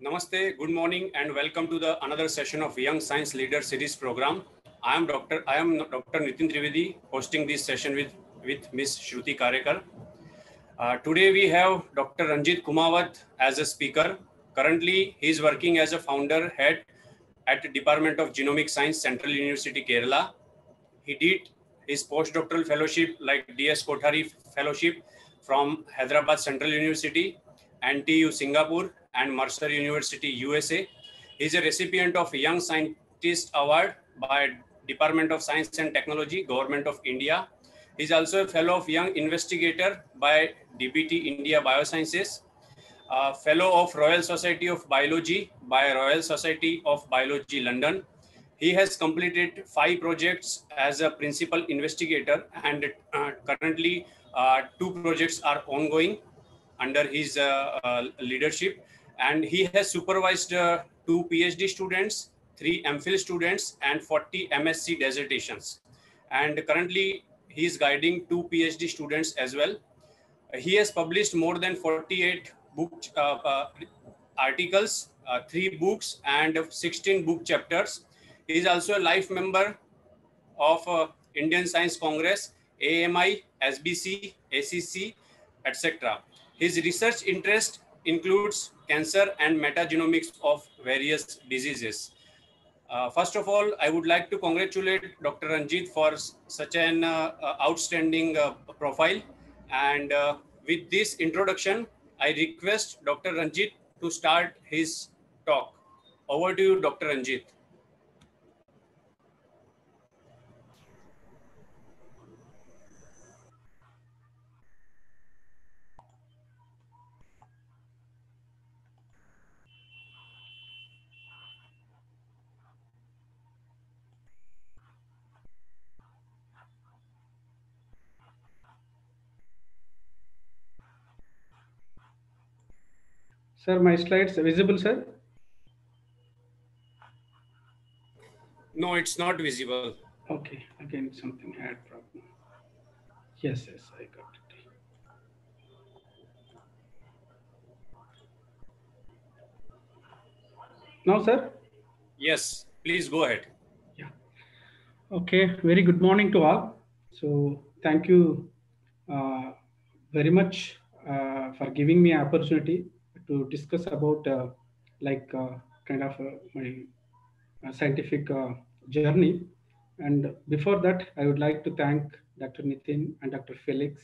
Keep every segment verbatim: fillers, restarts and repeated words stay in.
Namaste, good morning, and welcome to the another session of Young Science Leader Series program. I am Doctor I am Doctor Nitin Trivedi, hosting this session with with Miss Shruti Karekar. Uh, today we have Doctor Ranjit Kumawat as a speaker. Currently, he is working as a founder head at the Department of Genomic Science, Central University, Kerala. He did his postdoctoral fellowship like D S Kothari Fellowship from Hyderabad Central University, N T U Singapore, and Mercer University, U S A. He is a recipient of Young Scientist Award by Department of Science and Technology, Government of India. He is also a fellow of Young Investigator by D B T India Biosciences, a fellow of Royal Society of Biology by Royal Society of Biology, London. He has completed five projects as a principal investigator, and uh, currently uh, two projects are ongoing under his uh, uh, leadership. And he has supervised uh, two PhD students, three MPhil students, and forty M S c dissertations. And currently, he is guiding two PhD students as well. He has published more than forty-eight book uh, uh, articles, uh, three books, and sixteen book chapters. He is also a life member of uh, Indian Science Congress, A M I, S B C, A C C, et cetera. His research interest includes cancer and metagenomics of various diseases. Uh, first of all, I would like to congratulate Doctor Ranjit for such an uh, uh, outstanding uh, profile. And uh, with this introduction, I request Doctor Ranjit to start his talk. Over to you, Doctor Ranjit. Sir, my slides are visible, sir? No, it's not visible. Okay, again something had problem. Yes, yes, I got it. Now, sir? Yes, please go ahead. Yeah. Okay, very good morning to all. So thank you uh, very much uh, for giving me an opportunity to discuss about uh, like uh, kind of uh, my uh, scientific uh, journey. And before that, I would like to thank Doctor Nitin and Doctor Felix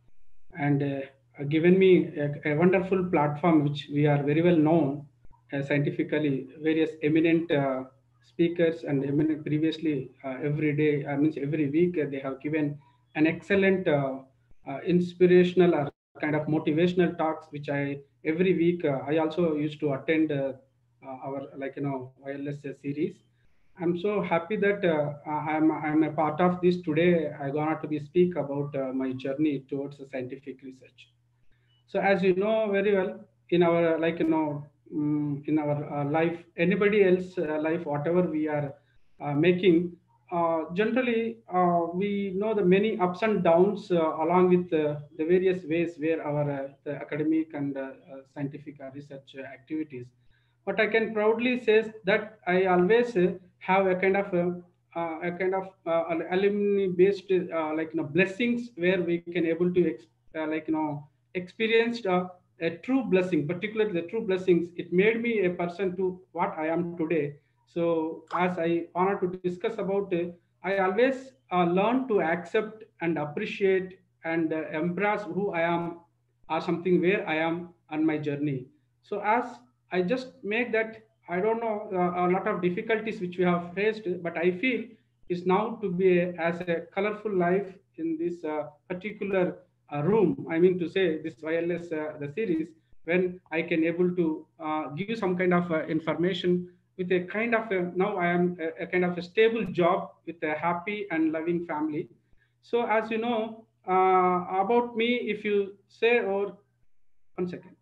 and uh, given me a, a wonderful platform which we are very well known uh, scientifically, various eminent uh, speakers and eminent previously uh, every day, I mean every week uh, they have given an excellent uh, uh, inspirational or kind of motivational talks which I every week uh, I also used to attend uh, uh, our like you know wireless uh, series. I'm so happy that uh, I'm I'm a part of this today. I gonna to be speak about uh, my journey towards the scientific research. So as you know very well, in our like you know um, in our uh, life, anybody else uh, life, whatever we are uh, making, uh, generally uh, we know the many ups and downs uh, along with uh, the various ways where our uh, the academic and uh, uh, scientific uh, research uh, activities. But I can proudly say that I always uh, have a kind of uh, uh, a kind of uh, alumni based uh, like you know blessings where we can able to ex- uh, like you know experienced uh, a true blessing, particularly the true blessings. It made me a person to what I am today. So as I wanted to discuss about it, I always uh, learn to accept and appreciate and uh, embrace who I am or something where I am on my journey. So as I just make that, I don't know uh, a lot of difficulties which we have faced, but I feel is now to be a, as a colorful life in this uh, particular uh, room. I mean to say this wireless uh, the series when I can able to uh, give some kind of uh, information with a kind of a, now I am a, a kind of a stable job with a happy and loving family. So as you know uh, about me, if you say or one second.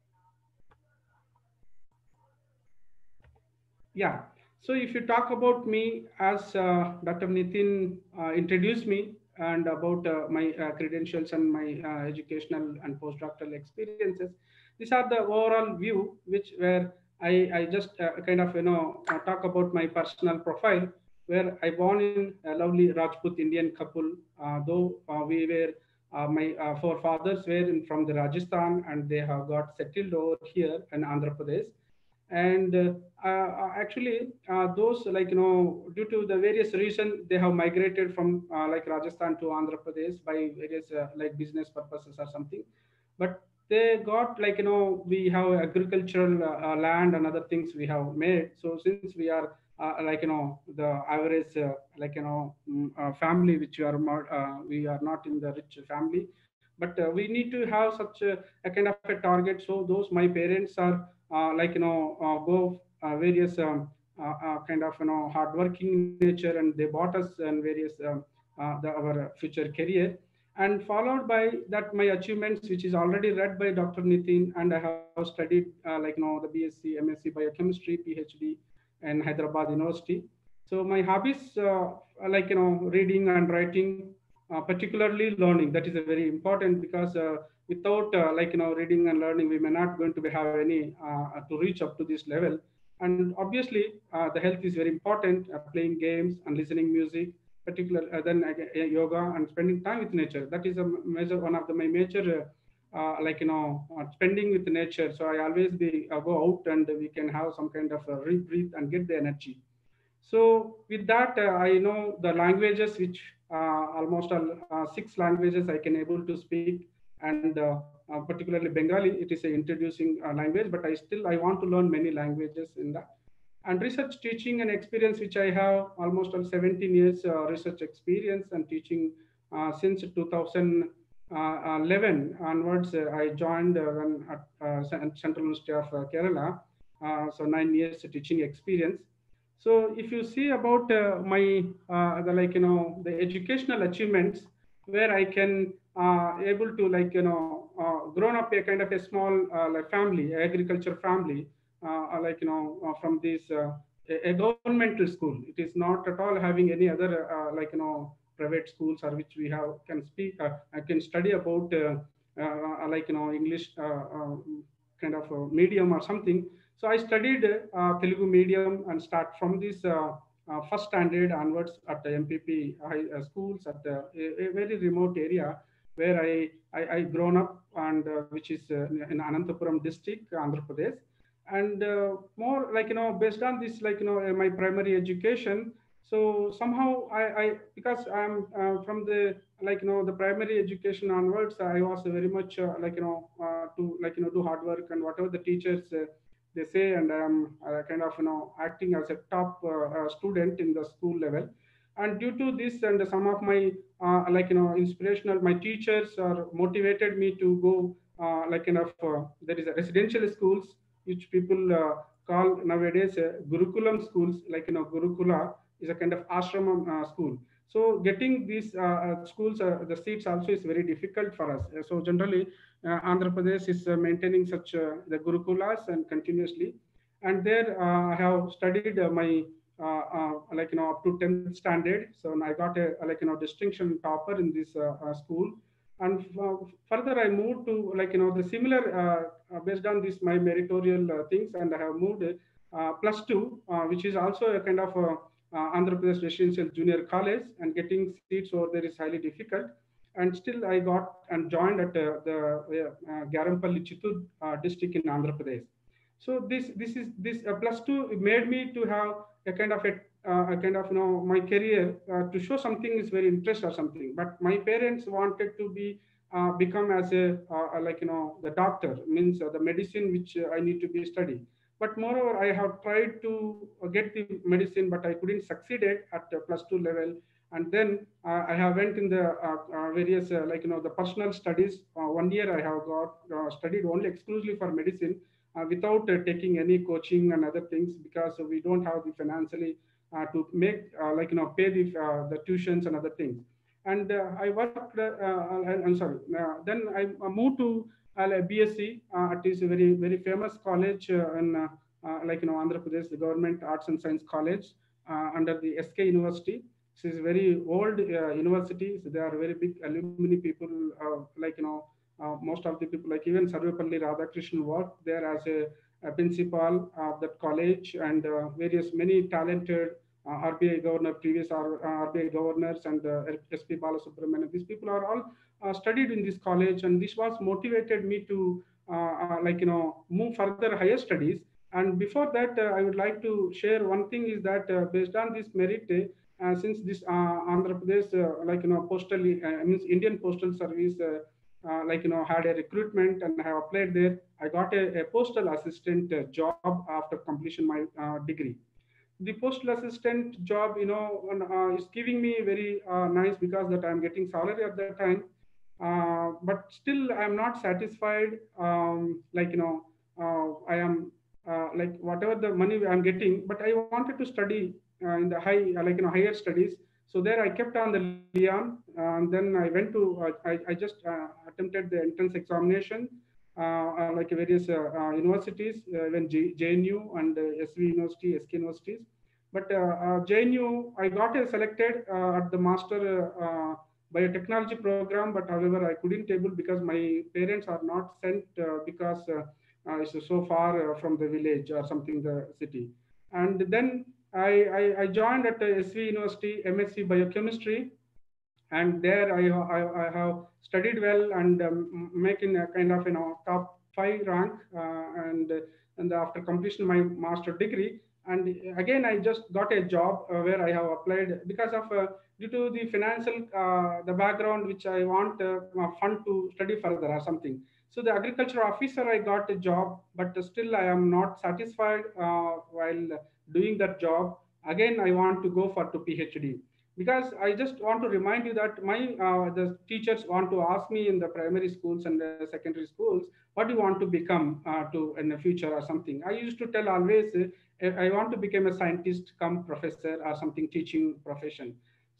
Yeah. So if you talk about me as uh, Doctor Nitin uh, introduced me and about uh, my uh, credentials and my uh, educational and postdoctoral experiences, these are the overall view which where I, I just uh, kind of, you know, uh, talk about my personal profile, where I born in a lovely Rajput Indian couple, uh, though uh, we were, uh, my uh, forefathers were in, from the Rajasthan, and they have got settled over here in Andhra Pradesh. And uh, uh, actually, uh, those, like, you know, due to the various reason, they have migrated from uh, like Rajasthan to Andhra Pradesh by various uh, like business purposes or something. But they got, like, you know, we have agricultural uh, uh, land and other things we have made. So since we are uh, like, you know, the average uh, like, you know, mm, uh, family which we are more, uh, we are not in the rich family, but uh, we need to have such a, a kind of a target. So those, my parents are uh, like, you know, uh, go uh, various um, uh, uh, kind of, you know, hardworking nature, and they bought us and various um, uh, the, our future career. And followed by that, my achievements, which is already read by Dr. Nitin, and I have studied uh, like, you know, the B S c M S c biochemistry PhD in Hyderabad University. So my hobbies, uh, like, you know, reading and writing, uh, particularly learning. That is a very important, because uh, without uh, like, you know, reading and learning, we may not going to be, have any uh, to reach up to this level. And obviously, uh, the health is very important. Uh, playing games and listening music, particular uh, then uh, yoga and spending time with nature. That is a major one of the my major. Uh, uh, like, you know, uh, spending with nature. So I always be uh, go out, and we can have some kind of uh, rebreathe and get the energy. So with that, uh, I know the languages, which uh, almost all, uh, six languages I can able to speak, and uh, uh, particularly Bengali. It is a introducing uh, language, but I still I want to learn many languages in that. And research, teaching, and experience, which I have almost all seventeen years uh, research experience and teaching uh, since two thousand eleven onwards. Uh, I joined uh, when at uh, Central University of uh, Kerala. Uh, so nine years teaching experience. So if you see about uh, my uh, the, like, you know, the educational achievements, where I can uh, able to, like, you know, uh, grown up a kind of a small uh, like family, agriculture family, uh, uh, like, you know, uh, from this uh, a, a governmental school. It is not at all having any other uh, like, you know, private schools, or which we have can speak. Uh, I can study about uh, uh, like, you know, English uh, uh, kind of a medium or something. So I studied uh, Telugu medium and start from this uh, uh, first standard onwards at the M P P high, uh, schools at uh, a, a very remote area, where I I, I grown up, and uh, which is uh, in Anantapuram district, Andhra Pradesh. And uh, more, like, you know, based on this, like, you know, uh, my primary education. So somehow I, I because I'm uh, from the, like, you know, the primary education onwards, I was very much uh, like, you know, uh, to, like, you know, do hard work and whatever the teachers uh, they say, and I'm uh, kind of, you know, acting as a top uh, uh, student in the school level. And due to this, and some of my uh, like, you know, inspirational, my teachers are motivated me to go uh, like, kind of uh, there is a residential schools, which people uh, call nowadays uh, gurukulam schools. Like, you know, gurukula is a kind of ashramam uh, school. So getting these uh, uh, schools, uh, the seats also is very difficult for us. Uh, so generally, uh, Andhra Pradesh is uh, maintaining such uh, the gurukulas and continuously. And there uh, I have studied uh, my uh, uh, like, you know, up to tenth standard. So I got a, like, you know, distinction topper in this uh, uh, school. And uh, further I moved to, like, you know, the similar uh, uh, based on this my meritorial uh, things, and I have moved uh, plus two, uh, which is also a kind of a, uh, Andhra Pradesh Residential Junior College, and getting seats over there is highly difficult. And still I got and joined at uh, the uh, Garampalli Chittoor uh, district in Andhra Pradesh. So this this is this uh, plus two made me to have a kind of a, uh, a kind of, you know, my career uh, to show something is very interest or something. But my parents wanted to be uh, become as a uh, like, you know, the doctor, means uh, the medicine which uh, I need to be study. But moreover, I have tried to uh, get the medicine, but I couldn't succeeded at uh, plus two level. And then uh, I have went in the uh, uh, various uh, like, you know, the personal studies. Uh, one year I have got uh, studied only exclusively for medicine, uh, without uh, taking any coaching and other things, because we don't have the financially uh, to make uh, like, you know, pay the uh, the tuitions and other things. And uh, I worked. Uh, uh, I'm sorry. Uh, then I moved to uh, B S c. Uh, it is a very very famous college uh, in uh, uh, like, you know, Andhra Pradesh, the Government Arts and Science College uh, under the S K University. This is very old uh, university. So they are very big alumni people. Uh, like, you know, uh, most of the people, like even Sarvepalli Radhakrishnan, worked there as a uh, principal of that college, and uh, various many talented uh, R B I governor, previous R- uh, R B I governors, and uh, S P Balasubramanian. These people are all uh, studied in this college, and this was motivated me to uh, uh, like you know move further higher studies. And before that, uh, I would like to share one thing is that uh, based on this merit, uh, since this uh, Andhra Pradesh, uh, like you know, postal uh, means Indian Postal Service, uh, uh, like you know, had a recruitment, and I have applied there. I got a, a postal assistant uh, job after completion my uh, degree. The postal assistant job, you know, uh, is giving me very uh, nice because that I'm getting salary at that time. Uh, but still, I'm not satisfied. Um, like you know, uh, I am uh, like whatever the money I'm getting, but I wanted to study uh, in the high, uh, like you know, higher studies. So there, I kept on the Leon, uh, and then I went to. Uh, I, I just uh, attempted the entrance examination, uh, uh, like various uh, uh, universities, uh, even J- JNU and uh, S V University, S K universities. But uh, uh, J N U, I got uh, selected uh, at the master uh, biotechnology program, but however, I couldn't able because my parents are not sent uh, because uh, uh, it's so far uh, from the village or something, the city. And then I, I, I joined at uh, S V University, M S c Biochemistry, and there I, I, I have studied well and um, making a kind of you know top five rank, uh, and and after completion my master degree, and again I just got a job uh, where I have applied because of uh, due to the financial uh, the background which I want uh, fund to study further or something. So the agriculture officer I got a job, but still I am not satisfied uh, while doing that job. Again I want to go for to PhD, because I just want to remind you that my uh, the teachers want to ask me in the primary schools and the secondary schools, what do you want to become uh, to in the future or something. I used to tell always, uh, I want to become a scientist, come professor or something teaching profession.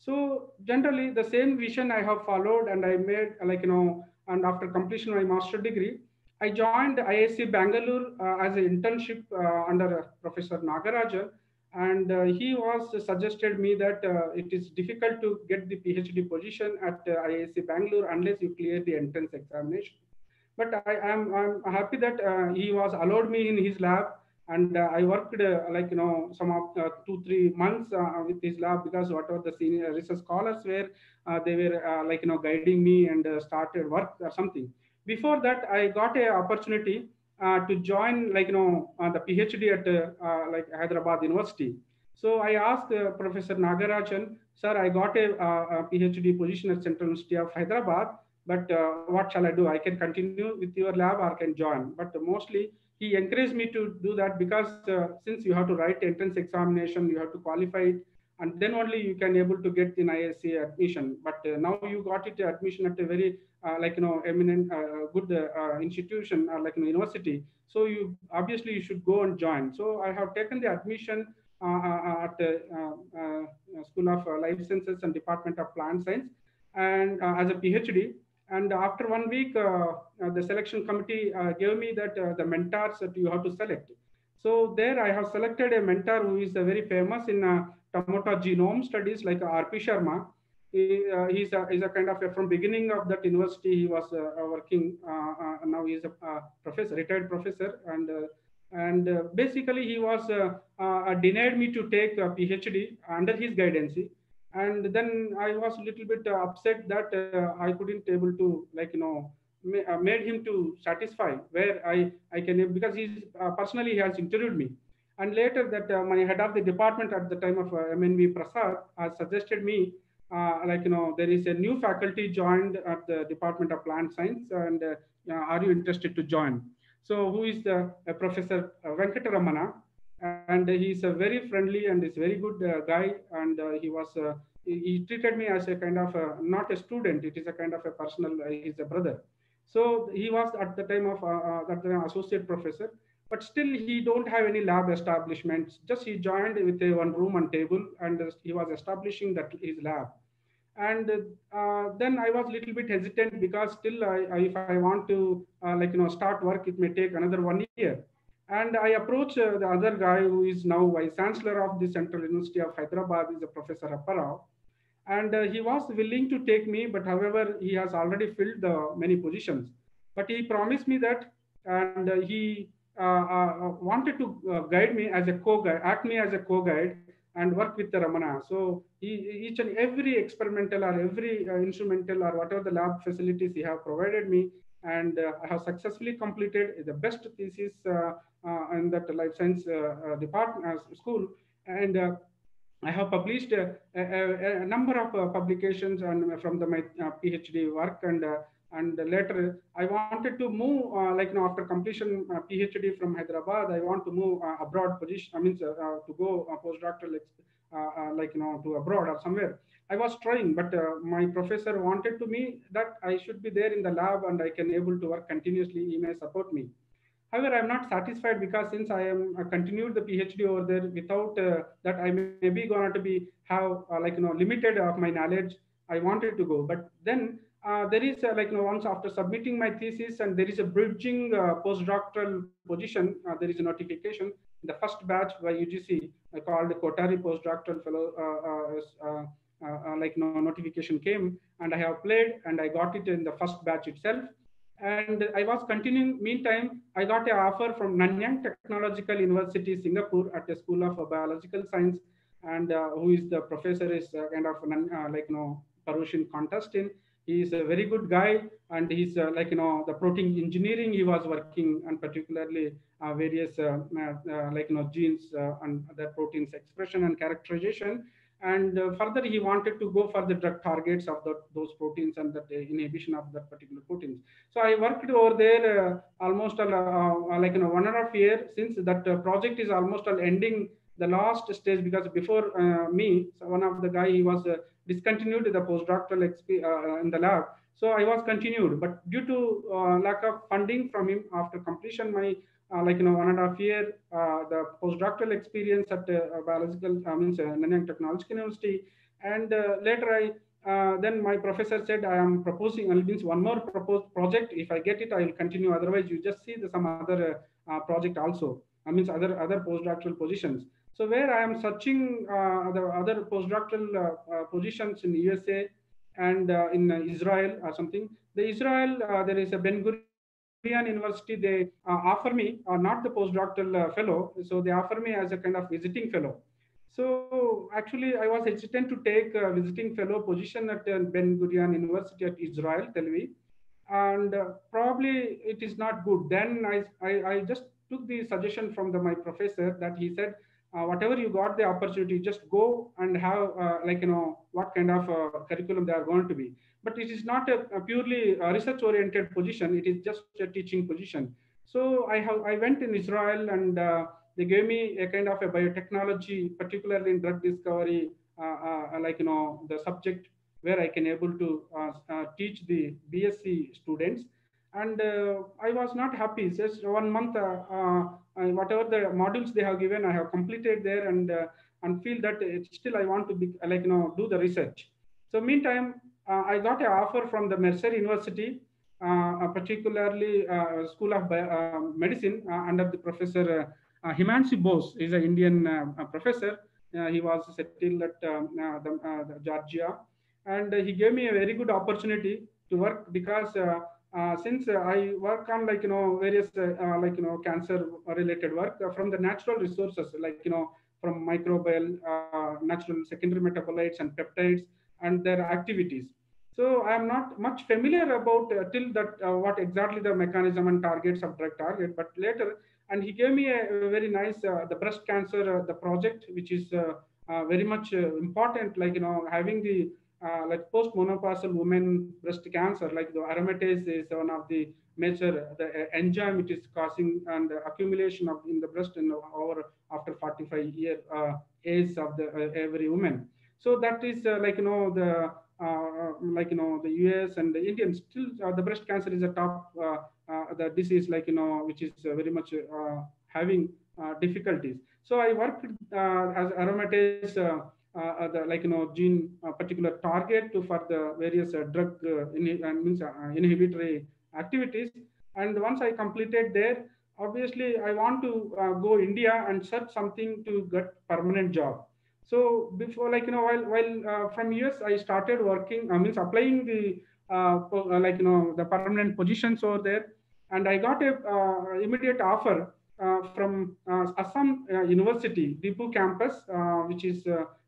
So generally the same vision I have followed, and I made like you know, and after completion of my master degree, I joined I I S C Bangalore uh, as an internship uh, under uh, Professor Nagarajan, and uh, he was suggested me that uh, it is difficult to get the PhD position at uh, I I S C Bangalore unless you clear the entrance examination. But I am I'm, I'm happy that uh, he was allowed me in his lab, and uh, I worked uh, like you know some of uh, two three months uh, with his lab, because whatever the senior research scholars were, uh, they were uh, like you know guiding me and uh, started work or something. Before that, I got a opportunity uh, to join like you know uh, the PhD at uh, uh, like Hyderabad University. So I asked uh, Professor Nagarajan, sir, I got a, uh, a PhD position at Central University of Hyderabad, but uh, what shall I do? I can continue with your lab or can join. But mostly he encouraged me to do that because uh, since you have to write entrance examination, you have to qualify it, and then only you can able to get in I I S C admission. But uh, now you got it admission at a very uh, like you know eminent uh, good uh, institution or like you know, university. So you obviously you should go and join. So I have taken the admission uh, uh, at the uh, uh, School of uh, Life Sciences and Department of Plant Science, and uh, as a PhD. And after one week, uh, uh, the selection committee uh, gave me that uh, the mentors that you have to select. So there I have selected a mentor who is uh, very famous in uh, tomato genome studies, like uh, R P Sharma. He, uh, he's, a, he's a kind of a, from beginning of that university, he was uh, working, uh, uh, now he's a uh, professor, retired professor. And uh, and uh, basically he was uh, uh, denied me to take a PhD under his guidance. And then I was a little bit uh, upset that uh, I couldn't able to like you know ma- uh, made him to satisfy where I I can, because he's uh, personally he has interviewed me. And later that uh, my head of the department at the time of uh, M N V Prasad has suggested me uh, like you know there is a new faculty joined at the Department of Plant Science, and uh, uh, are you interested to join? So who is the uh, Professor uh, Venkataramana, and he's a very friendly and is very good uh, guy. And uh, he was uh, he, he treated me as a kind of a, not a student, it is a kind of a personal uh, he's a brother. So he was at the time of uh, uh, that time associate professor, but still he don't have any lab establishments. Just he joined with a one room and table, and uh, he was establishing that his lab. And uh, then I was a little bit hesitant because still I, I, if I want to uh, like you know start work, it may take another one year. And I approached uh, the other guy who is now vice chancellor of the Central University of Hyderabad, is a Professor Apparao. And uh, he was willing to take me, but however he has already filled the many positions. But he promised me that, and uh, he uh, uh, wanted to uh, guide me as a co-guide, act me as a co-guide, and work with the Ramana. So he, each and every experimental or every uh, instrumental or whatever the lab facilities he have provided me, and uh, I have successfully completed the best thesis uh, uh, in that life science uh, uh, department uh, school, and uh, I have published uh, a, a, a number of uh, publications and from the, my uh, PhD work, and uh, and later I wanted to move uh, like you know, after completion uh, PhD from Hyderabad, I want to move uh, abroad position. I mean uh, uh, to go uh, postdoctoral uh, uh, like you know to abroad or somewhere. I was trying, but uh, my professor wanted to me that I should be there in the lab and I can able to work continuously. He may support me. However, I'm not satisfied because since I am uh, continued the PhD over there without uh, that, I may be going to be have uh, like you know limited of my knowledge. I wanted to go, but then uh, there is uh, like you know once after submitting my thesis and there is a bridging uh, postdoctoral position. Uh, there is a notification in the first batch by U G C uh, called Kotari postdoctoral fellow. Uh, uh, uh, uh, uh, like no notification came, and I have applied and I got it in the first batch itself. And I was continuing. Meantime, I got an offer from Nanyang Technological University, Singapore, at the School of Biological Science, and uh, who is the professor is uh, kind of uh, like you know Parushin Contestin. He is a very good guy, and he's uh, like you know the protein engineering he was working, and particularly uh, various uh, uh, like you know genes uh, and the proteins expression and characterization. And uh, further, he wanted to go for the drug targets of the, those proteins and the inhibition of that particular proteins. So I worked over there uh, almost uh, uh, like you know one and a half year, since that uh, project is almost uh, ending the last stage, because before uh, me, so one of the guy, he was uh, discontinued the postdoctoral X P uh, in the lab. So I was continued, but due to uh, lack of funding from him after completion, my uh, like you know one and a half year uh, the postdoctoral experience at uh, biological uh, means uh, Nanyang Technological University, and uh, later I uh, then my professor said, I am proposing, uh, means one more proposed project. If I get it, I will continue. Otherwise, you just see the, some other uh, uh, project also. I mean, other other postdoctoral positions. So where I am searching uh, the other postdoctoral uh, uh, positions in U S A and uh, in uh, Israel or something. The Israel, uh, there is a Ben Gurion University. They uh, offer me uh, not the postdoctoral uh, fellow. So they offer me as a kind of visiting fellow. So actually, I was hesitant to take a visiting fellow position at uh, Ben Gurion University at Israel, Tel Aviv, and uh, probably it is not good. Then I, I, I just took the suggestion from the, my professor that he said, uh, whatever you got the opportunity, just go and have uh, like you know what kind of uh, curriculum they are going to be. But it is not a, a purely uh, research-oriented position. It is just a teaching position. So I have I went in Israel, and uh, they gave me a kind of a biotechnology, particularly in drug discovery, uh, uh, like you know the subject where I can able to uh, uh, teach the B S c students. And uh, I was not happy. Just one month, uh, uh, whatever the modules they have given, I have completed there, and uh, and feel that it's still I want to be like you know do the research. So meantime, uh, I got an offer from the Mercer University, uh, particularly uh, School of Bio, uh, Medicine uh, under the Professor uh, uh, Himanshi Bose. Is an Indian uh, professor. Uh, he was settled at um, uh, the, uh, the Georgia, and he gave me a very good opportunity to work, because uh, uh, since uh, I work on like you know various uh, uh, like you know cancer related work uh, from the natural resources, like you know from microbial, uh, natural secondary metabolites and peptides and their activities. So I am not much familiar about uh, till that uh, what exactly the mechanism and targets of drug target, but later, and he gave me a, a very nice uh, the breast cancer uh, the project, which is uh, uh, very much uh, important, like you know having the uh, like post-menopausal women breast cancer, like the aromatase is one of the major the enzyme it is causing, and accumulation of in the breast in over after forty-five year uh, age of the uh, every woman. So that is uh, like you know the uh, like you know the U S and the Indian still uh, the breast cancer is a top uh, uh, the disease, like you know which is uh, very much uh, having uh, difficulties. So I worked uh, as aromatase. Uh, uh, the like you know gene uh, particular target to for the various uh, drug uh, in, uh, means uh, inhibitory activities. And once I completed there, obviously I want to uh, go India and search something to get permanent job. So before, like you know while while uh, from U S I started working, I means applying the uh, like you know the permanent positions over there, and I got a uh, immediate offer from Assam University, Dipu campus, which is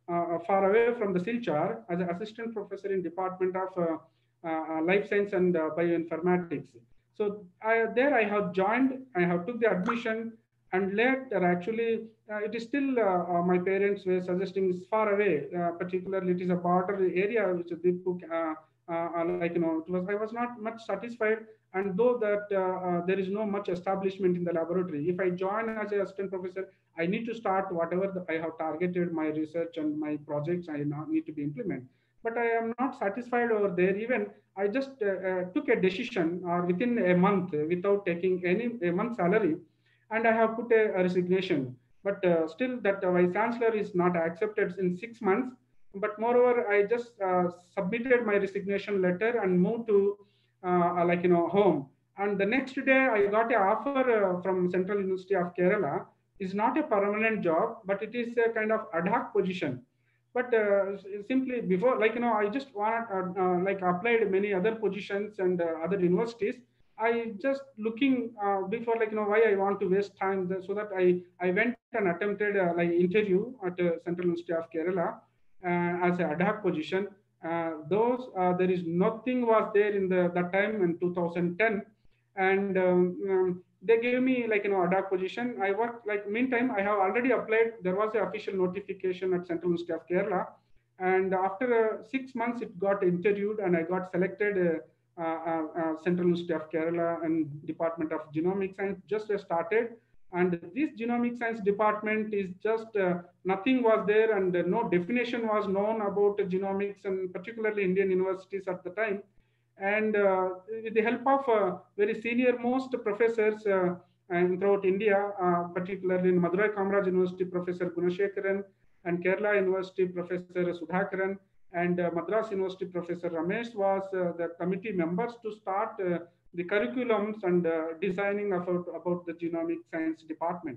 far away from the Silchar, as an assistant professor in Department of Life Science and Bioinformatics. So I, there I have joined, I have took the admission, and later actually uh, it is still uh, uh, my parents were suggesting it's far away, uh, particularly it is a border area which is Dipu, uh, uh, like you know, it was I was not much satisfied, and though that uh, uh, there is no much establishment in the laboratory. If I join as an assistant professor, I need to start whatever the, I have targeted my research and my projects I now need to be implemented. But I am not satisfied over there. Even I just uh, uh, took a decision uh, within a month without taking any a month salary, and I have put a, a resignation. But uh, still, that uh, vice chancellor is not accepted in six months. But moreover, I just uh, submitted my resignation letter and moved to uh, like you know home. And the next day, I got an offer uh, from Central University of Kerala. It's not a permanent job, but it is a kind of ad hoc position. But uh, simply before, like you know, I just want uh, uh, like applied many other positions and uh, other universities. I just looking uh, before, like you know, why I want to waste time, so that I I went and attempted uh, like interview at uh, Central University of Kerala uh, as an ad hoc position. Uh, those uh, there is nothing was there in the that time in two thousand ten, and um, um, they gave me like you know ad hoc position. I worked like meantime I have already applied. There was an official notification at Central University of Kerala, and after uh, six months it got interviewed and I got selected. Uh, uh, uh, uh, Central University of Kerala and Department of Genomic Science just uh, started, and this Genomic Science department is just uh, nothing was there, and uh, no definition was known about uh, genomics, and particularly Indian universities at the time. And uh, with the help of uh, very senior most professors uh, and throughout India, uh, particularly in Madurai Kamaraj University, Professor Gunashekaran, and Kerala University, Professor Sudhakaran, and uh, Madras University Professor Ramesh was uh, the committee members to start uh, the curriculums and uh, designing about, about the genomic science department.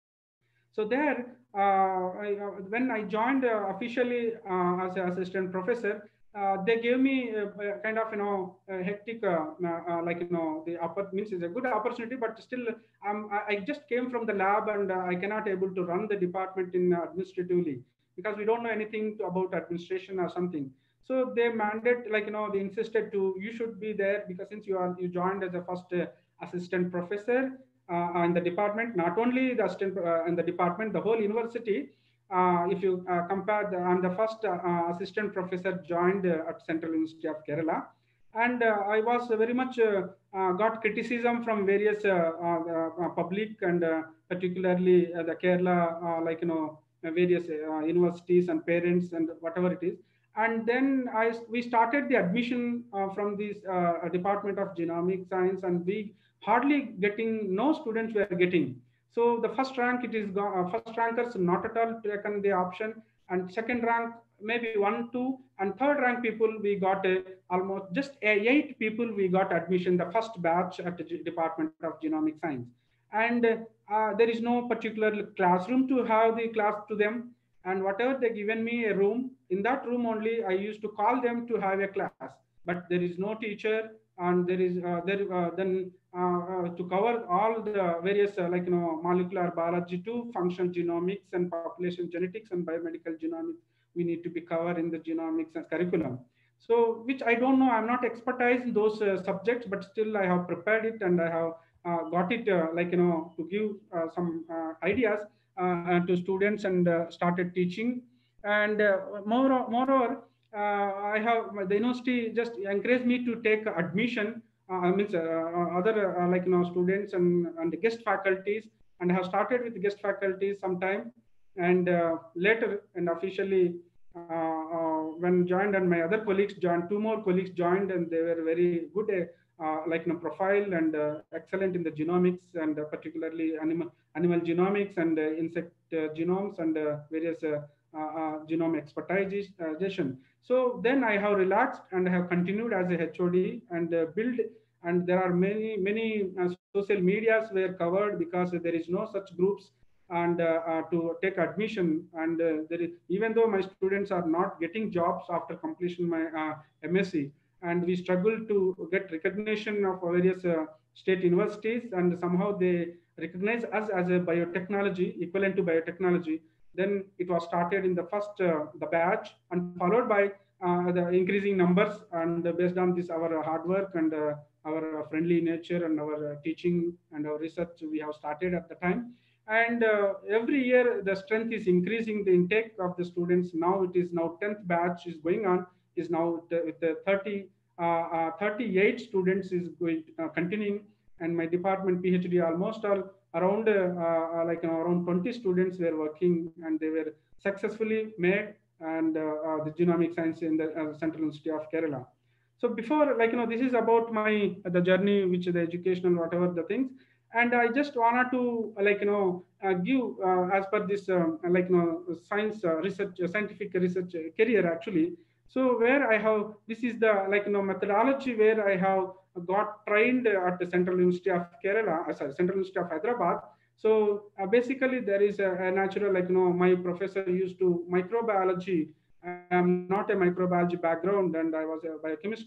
So there, uh, I, uh, when I joined uh, officially uh, as an assistant professor, uh, they gave me a, a kind of you know a hectic uh, uh, like you know the upper means it's a good opportunity, but still um, I, I just came from the lab and uh, I cannot able to run the department in uh, administratively, because we don't know anything to, about administration or something. So they mandate like you know they insisted to you should be there, because since you are you joined as a first uh, assistant professor uh, in the department, not only the assistant uh, in the department, the whole university. Uh, if you uh, compare, the, I'm the first uh, assistant professor joined uh, at Central University of Kerala, and uh, I was very much uh, uh, got criticism from various uh, uh, public and uh, particularly the Kerala, like you know various universities and parents and whatever it is. And then I we started the admission uh, from this uh, Department of Genomic Science, and we hardly getting no students were getting. So the first rank it is uh, first rankers not at all taken the option, and second rank maybe one, two, and third rank people we got uh, almost just eight people we got admission the first batch at the Department of Genomic Science, and uh, there is no particular classroom to have the class to them, and whatever they given me a room, in that room only I used to call them to have a class, but there is no teacher, and there is uh, there uh, then uh, uh, to cover all the various uh, like you know molecular biology to functional genomics and population genetics and biomedical genomics we need to be covered in the genomics and curriculum. So which I don't know, I'm not expertise in those uh, subjects, but still I have prepared it and I have uh, got it uh, like you know to give uh, some uh, ideas uh, to students and uh, started teaching. And uh, more moreover uh, I have the university just encouraged me to take admission. Uh, means uh, other uh, like you know students and, and guest faculties, and I have started with guest faculties sometime, and uh, later and officially uh, uh, when joined, and my other colleagues joined, two more colleagues joined, and they were very good uh, like you know profile and uh, excellent in the genomics, and uh, particularly animal animal genomics and uh, insect uh, genomes and uh, various uh, uh, uh, genome expertization. So then I have relaxed and I have continued as a H O D and uh, build, and there are many many uh, social medias were covered, because there is no such groups and uh, uh, to take admission, and uh, there is, even though my students are not getting jobs after completion my uh, M S c, and we struggled to get recognition of various uh, state universities, and somehow they recognize us as a biotechnology, equivalent to biotechnology. Then it was started in the first uh, the batch, and followed by uh, the increasing numbers, and based on this our hard work and uh, our friendly nature and our uh, teaching and our research we have started at the time. And uh, every year the strength is increasing, the intake of the students. Now it is now tenth batch is going on, is now the, with the thirty uh, uh, thirty-eight students is going uh, continuing. And my department PhD almost all around uh, uh, like you know, around twenty students were working, and they were successfully made, and uh, uh, the genomic science in the uh, Central Institute of Kerala. So before, like you know, this is about my the journey, which is the educational whatever the things. And I just wanted to like you know uh, give uh, as per this um, like you know science uh, research uh, scientific research career actually. So where I have, this is the like you know methodology where I have got trained at the Central University of Kerala, uh, sorry, Central University of Hyderabad. So uh, basically there is a, a natural, like you know my professor used to microbiology. I'm not a microbiology background, and I was a biochemistry.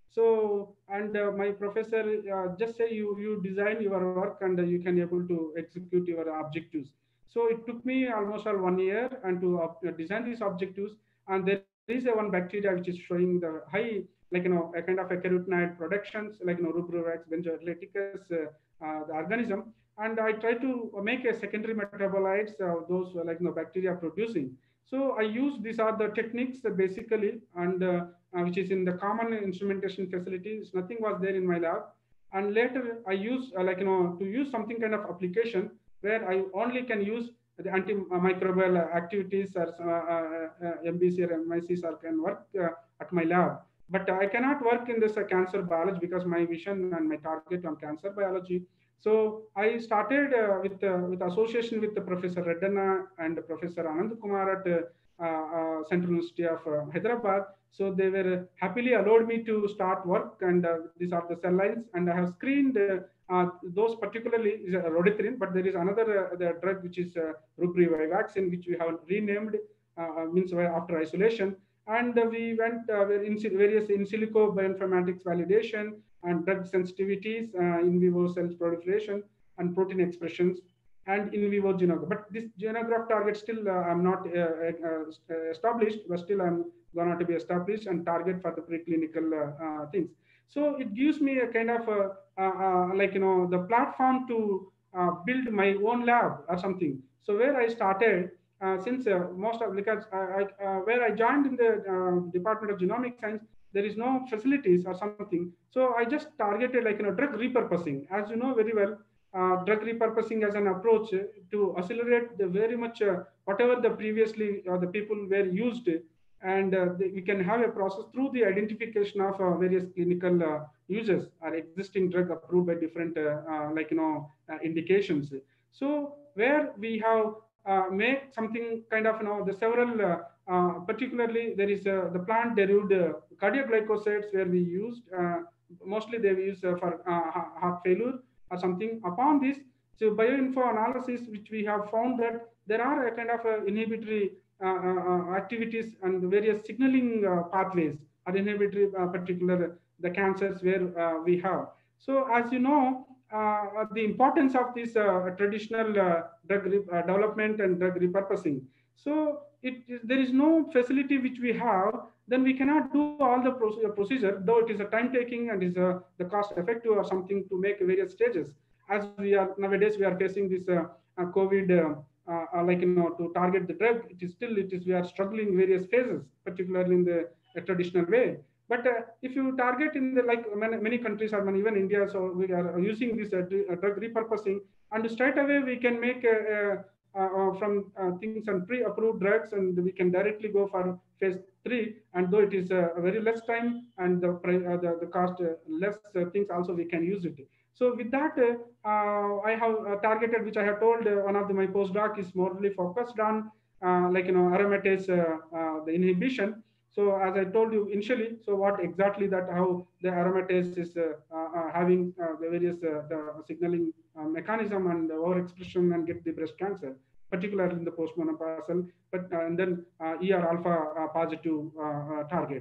So and uh, my professor uh, just say you you design your work, and uh, you can able to execute your objectives. So it took me almost all one year and to uh, design these objectives. And there is a one bacteria which is showing the high, like you know a kind of a carotenoid productions, like you know Rubrovax benzoylaticus, uh, uh, the organism. And I try to make a secondary metabolites uh, those uh, like you know bacteria producing. So I use, these are the techniques uh, basically, and uh, uh, which is in the common instrumentation facilities. Nothing was there in my lab. And later I use uh, like you know to use something kind of application where I only can use the antimicrobial activities, or uh, uh, M B C or M I Cs, or can work uh, at my lab. But I cannot work in this uh, cancer biology because my vision and my target on cancer biology. So I started uh, with uh, with association with the Professor Reddanna and Professor Anand Kumar at uh, uh, Central University of uh, Hyderabad. So they were happily allowed me to start work, and uh, these are the cell lines, and I have screened uh, uh, those particularly is a rhodopterin, but there is another uh, the drug which is uh, Rubrivaxin, which we have renamed uh, means after isolation. And uh, we went uh, in various in silico bioinformatics validation and drug sensitivities, uh, in vivo cell proliferation and protein expressions, and in vivo genograph. But this genograph target still uh, I'm not uh, uh, established, but still I'm going to be established and target for the preclinical uh, uh, things. So it gives me a kind of a, uh, uh, like you know the platform to uh, build my own lab or something. So where I started, uh, since uh, most of, because I, I, uh, where I joined in the uh, Department of Genomic Science, there is no facilities or something. So I just targeted like you know drug repurposing, as you know very well. Uh, drug repurposing as an approach to accelerate the very much uh, whatever the previously uh, the people were used, and uh, the, we can have a process through the identification of uh, various clinical uh, users or existing drug approved by different uh, uh, like you know uh, indications. So where we have uh, made something kind of you know the several uh, uh, particularly there is uh, the plant derived uh, cardioglycosides where we used uh, mostly they use uh, for uh, heart failure or something. Upon this, so bioinfo analysis, which we have found that there are a kind of uh, inhibitory uh, uh, activities and various signaling uh, pathways are inhibitory uh, particular the cancers where uh, we have. So as you know, uh, the importance of this uh, traditional uh, drug uh, development and drug repurposing. So it is, there is no facility which we have, then we cannot do all the procedure, though it is a time taking and is a, the cost effective or something to make various stages. As we are nowadays, we are facing this uh, uh, COVID, uh, uh, like you know, to target the drug. It is still it is we are struggling various phases, particularly in the uh, traditional way. But uh, if you target in the like many, many countries or even India, so we are using this uh, drug repurposing, and straight away we can make a, a, a, from uh, things and pre-approved drugs, and we can directly go for phase three. And though it is uh, a very less time and the uh, the, the cost uh, less uh, things, also we can use it. So with that, uh, I have uh, targeted, which I have told uh, one of the, my postdoc is morely focused on, uh, like you know aromatase uh, uh, the inhibition. So as I told you initially, so what exactly that how the aromatase is uh, uh, having uh, the various uh, the signaling uh, mechanism and the overexpression and get the breast cancer, particularly in the postmenopausal, but uh, and then uh, E R alpha uh, positive uh, uh, targets.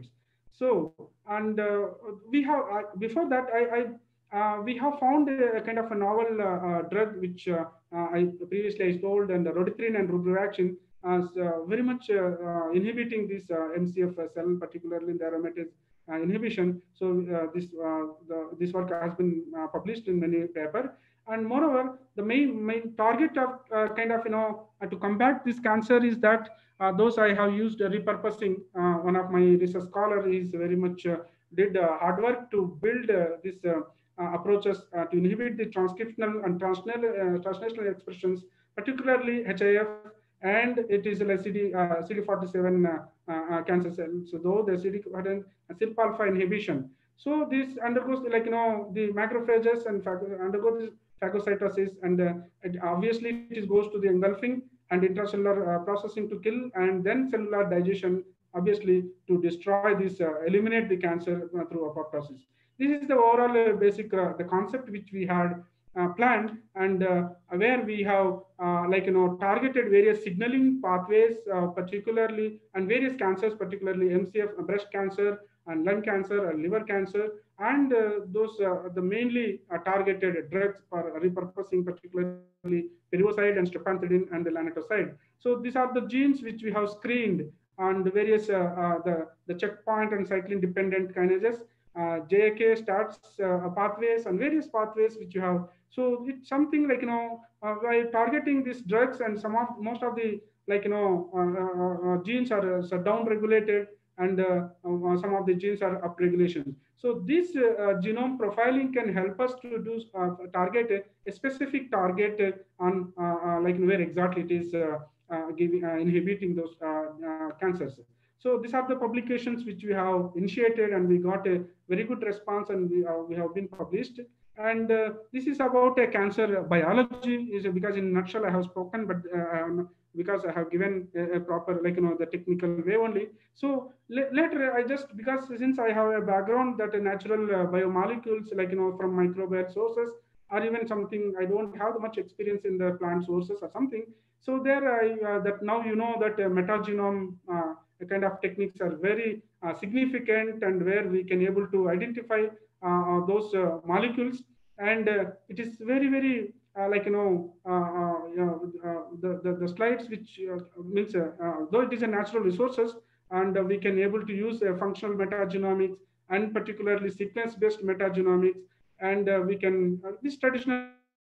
So, and uh, we have, uh, before that, I, I uh, we have found a, a kind of a novel uh, uh, drug, which uh, uh, I previously I told, and rodathrine and rubraxine as uh, very much uh, uh, inhibiting this uh, M C F cell, particularly in the aromatase uh, inhibition. So uh, this uh, the, this work has been uh, published in many papers. And moreover, the main main target of uh, kind of you know uh, to combat this cancer is that uh, those I have used uh, repurposing. Uh, one of my research scholar is very much uh, did uh, hard work to build uh, this uh, uh, approaches uh, to inhibit the transcriptional and translational, uh, translational expressions, particularly H I F, and it is like C D, uh, C D forty-seven uh, uh, cancer cells. So though the C D forty-seven SIRP alpha inhibition. So this undergoes like you know the macrophages and undergo this phagocytosis, and uh, it, obviously it is goes to the engulfing and intracellular uh, processing to kill, and then cellular digestion, obviously to destroy this, uh, eliminate the cancer uh, through apoptosis. This is the overall uh, basic uh, the concept which we had uh, planned, and uh, where we have uh, like you know targeted various signaling pathways, uh, particularly, and various cancers, particularly M C F, uh, breast cancer, and lung cancer, and liver cancer, and uh, those uh, the mainly uh, targeted drugs for repurposing, particularly pyroxine and streptavidin and the lanetoside. So these are the genes which we have screened, and various uh, uh, the the checkpoint and cyclin dependent kinases, uh, J A K starts uh, pathways, and various pathways which you have. So it's something like you know uh, by targeting these drugs, and some of most of the like you know uh, uh, uh, genes are, uh, are down regulated, and uh, uh, some of the genes are upregulation. So this uh, uh, genome profiling can help us to do uh, target a, a specific target on uh, uh, like where exactly it is uh, uh, giving uh, inhibiting those uh, uh, cancers. So these are the publications which we have initiated, and we got a very good response, and we, uh, we have been published. And uh, this is about a cancer biology, is because in a nutshell I have spoken, but uh, because I have given a, a proper like you know the technical way only. So later I just, because since I have a background that a natural uh, biomolecules like you know from microbial sources, or even something I don't have much experience in the plant sources or something. So there I uh, that now you know that uh, metagenome uh, kind of techniques are very uh, significant, and where we can able to identify uh, those uh, molecules, and uh, it is very very uh, like you know, uh, uh, you know uh, the, the the slides which uh, means uh, uh, though it is a natural resources, and uh, we can able to use uh, functional metagenomics, and particularly sequence based metagenomics, and uh, we can uh, this traditional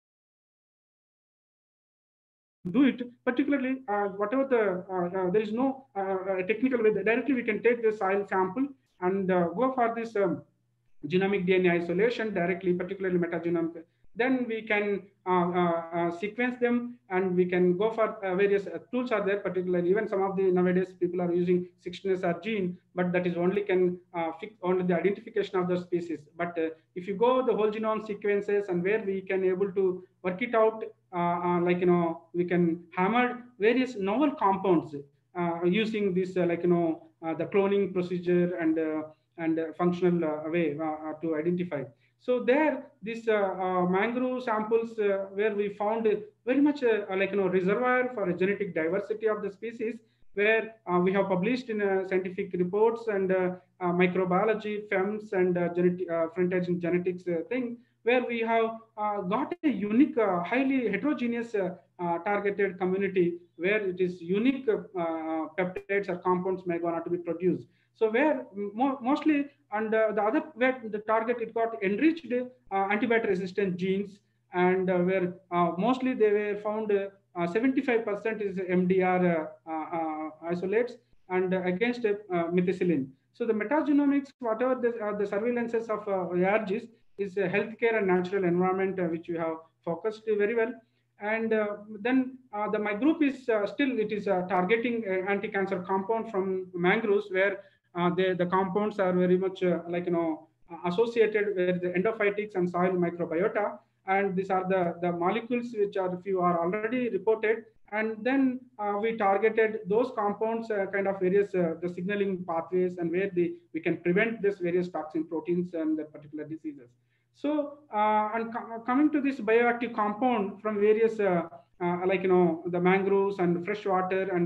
do it, particularly uh, whatever the uh, uh, there is no uh, technical way, directly we can take the soil sample and uh, go for this um, genomic D N A isolation directly, particularly metagenome. Then we can uh, uh, uh, sequence them, and we can go for uh, various uh, tools are there, particularly even some of the nowadays people are using sixteen S R gene, but that is only can uh, fix only the identification of the species. But uh, if you go the whole genome sequences, and where we can able to work it out, uh, uh, like you know we can hammer various novel compounds uh, using this uh, like you know uh, the cloning procedure, and uh, and uh, functional uh, way uh, to identify. So there, this uh, uh, mangrove samples uh, where we found very much uh, like you know reservoir for a genetic diversity of the species, where uh, we have published in uh, scientific reports, and uh, uh, microbiology, F E M S, and uh, genetic uh, frontage in genetics uh, thing, where we have uh, got a unique, uh, highly heterogeneous uh, uh, targeted community, where it is unique uh, peptides or compounds may going to be produced. So where mo mostly, and uh, the other where the target it got enriched uh, antibiotic resistant genes, and uh, where uh, mostly they were found seventy-five percent is M D R uh, uh, isolates, and uh, against uh, methicillin. So the metagenomics, whatever the, uh, the surveillances of uh, A R Gs is uh, healthcare and natural environment, uh, which we have focused very well. And uh, then uh, the my group is uh, still it is uh, targeting uh, anti-cancer compound from mangroves, where uh, they, the compounds are very much uh, like you know associated with the endophytics and soil microbiota, and these are the the molecules which are few are already reported. And then uh, we targeted those compounds uh, kind of various uh, the signaling pathways, and where the we can prevent this various toxin proteins and the particular diseases. So uh, and co coming to this bioactive compound from various uh, uh, like you know the mangroves and fresh water, and uh,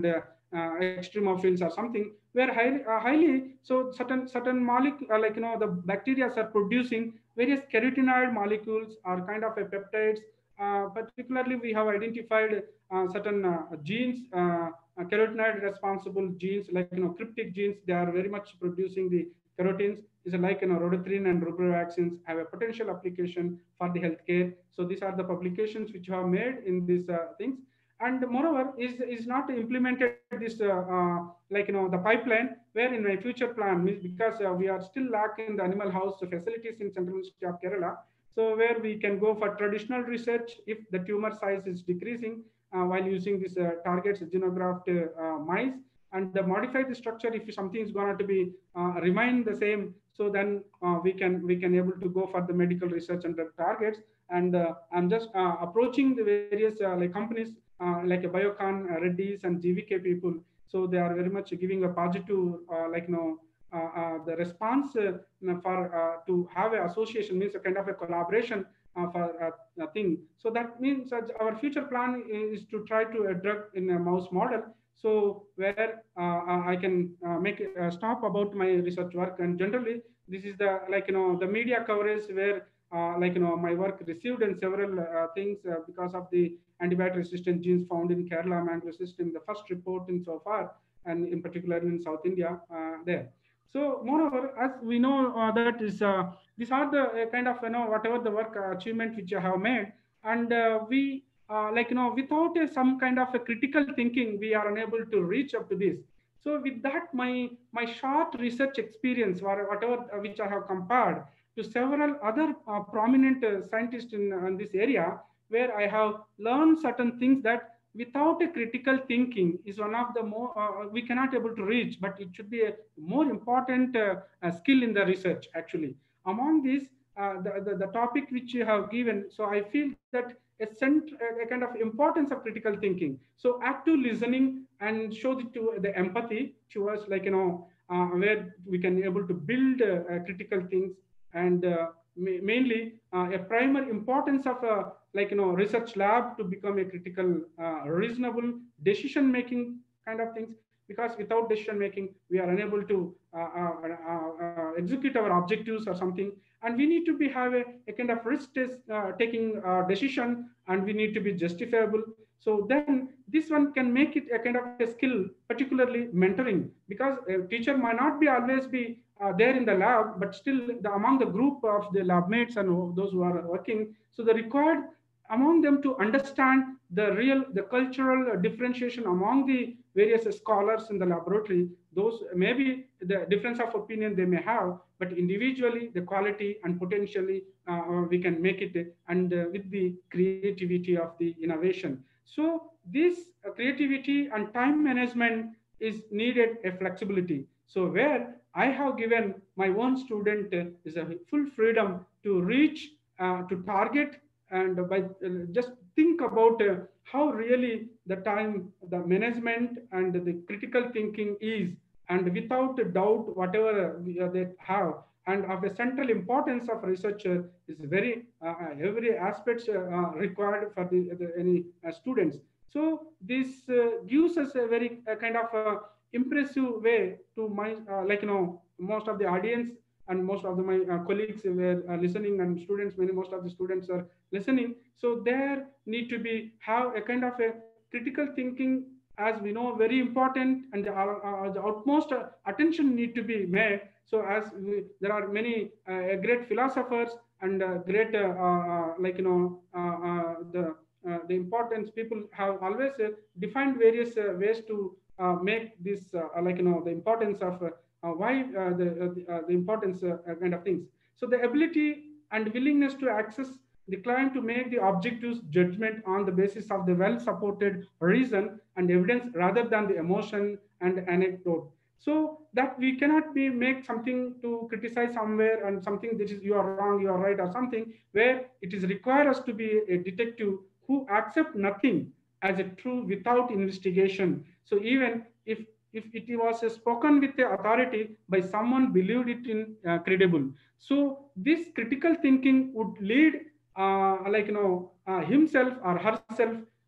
uh, extremophiles or something, where highly, uh, highly so certain certain molecule, uh, like you know, the bacteria are producing various carotenoid molecules or kind of a peptides. Uh, particularly, we have identified uh, certain uh, genes, uh, uh, carotenoid responsible genes, like you know, cryptic genes. They are very much producing the carotenes. Is like you know, rhodopterin and rubella vaccines have a potential application for the healthcare. So these are the publications which have made in these uh, things. And moreover, is is not implemented this uh, uh, like you know, the pipeline, where in my future plan, because uh, we are still lacking the animal house facilities in Central University of Kerala. So where we can go for traditional research if the tumor size is decreasing uh, while using this uh, targets xenograft uh, mice, and the modify the structure if something is going to be uh, remain the same. So then uh, we can we can able to go for the medical research and the targets. And uh, I'm just uh, approaching the various uh, like companies uh, like a Biocon, uh, Reddy's, and G V K people. So they are very much giving a positive uh, like you know uh, uh, the response uh, for uh, to have an association, means a kind of a collaboration uh, for a, a thing. So that means that our future plan is to try to a drug in a mouse model. So where uh, I can uh, make a stop about my research work. And generally, this is the like you know the media coverage where uh, like you know my work received in several uh, things uh, because of the antibiotic resistant genes found in Kerala mangrove system, the first report in so far, and in particular in South India uh, there. So moreover, as we know uh, that is uh, these are the uh, kind of you know whatever the work uh, achievement which I have made. And uh, we uh, like you know without uh, some kind of a critical thinking, we are unable to reach up to this. So with that, my my short research experience, or whatever uh, which I have compared to several other uh, prominent uh, scientists in, uh, in this area, where I have learned certain things that without a critical thinking is one of the more uh, we cannot able to reach, but it should be a more important uh, uh, skill in the research actually. Among these, uh, the, the, the topic which you have given, so I feel that a, cent, a kind of importance of critical thinking. So active listening and show the, to, the empathy to us, like you know uh, where we can able to build uh, uh, critical things. And uh, ma mainly uh, a primary importance of a like you know research lab to become a critical uh, reasonable decision making kind of things, because without decision making we are unable to uh, uh, uh, uh, execute our objectives or something. And we need to be have a, a kind of risk test, uh, taking uh, decision, and we need to be justifiable. So then this one can make it a kind of a skill, particularly mentoring, because a teacher might not be always be uh, there in the lab, but still the, among the group of the lab mates and those who are working, so the required among them to understand the real, the cultural differentiation among the various scholars in the laboratory. Those maybe the difference of opinion they may have, but individually the quality and potentially uh, we can make it, and uh, with the creativity of the innovation. So this uh, creativity and time management is needed a flexibility. So where I have given my own student uh, is a full freedom to reach, uh, to target, and by uh, just think about uh, how really the time, the management and the critical thinking is, and without a doubt whatever we, uh, they have. And of the central importance of researcher is very uh, every aspect uh, required for the, the any uh, students. So this uh, gives us a very uh, kind of uh, impressive way to my uh, like you know most of the audience and most of the, my uh, colleagues were uh, listening, and students, many most of the students are listening. So there need to be have a kind of a critical thinking, as we know, very important, and the, uh, the utmost uh, attention need to be made. So as we, there are many uh, great philosophers and uh, great uh, uh, like you know uh, uh, the uh, the importance people have always uh, defined various uh, ways to uh, make this uh, like you know the importance of uh, uh, why uh, the, uh, the, uh, the importance uh, kind of things. So the ability and willingness to access the client to make the objectives judgment on the basis of the well-supported reason and evidence rather than the emotion and anecdote. So that we cannot be make something to criticize somewhere and something that is you are wrong, you are right, or something where it is required us to be a detective who accept nothing as a true without investigation. So even if if it was spoken with the authority by someone believed it in uh, credible. So this critical thinking would lead uh, like you know uh, himself or herself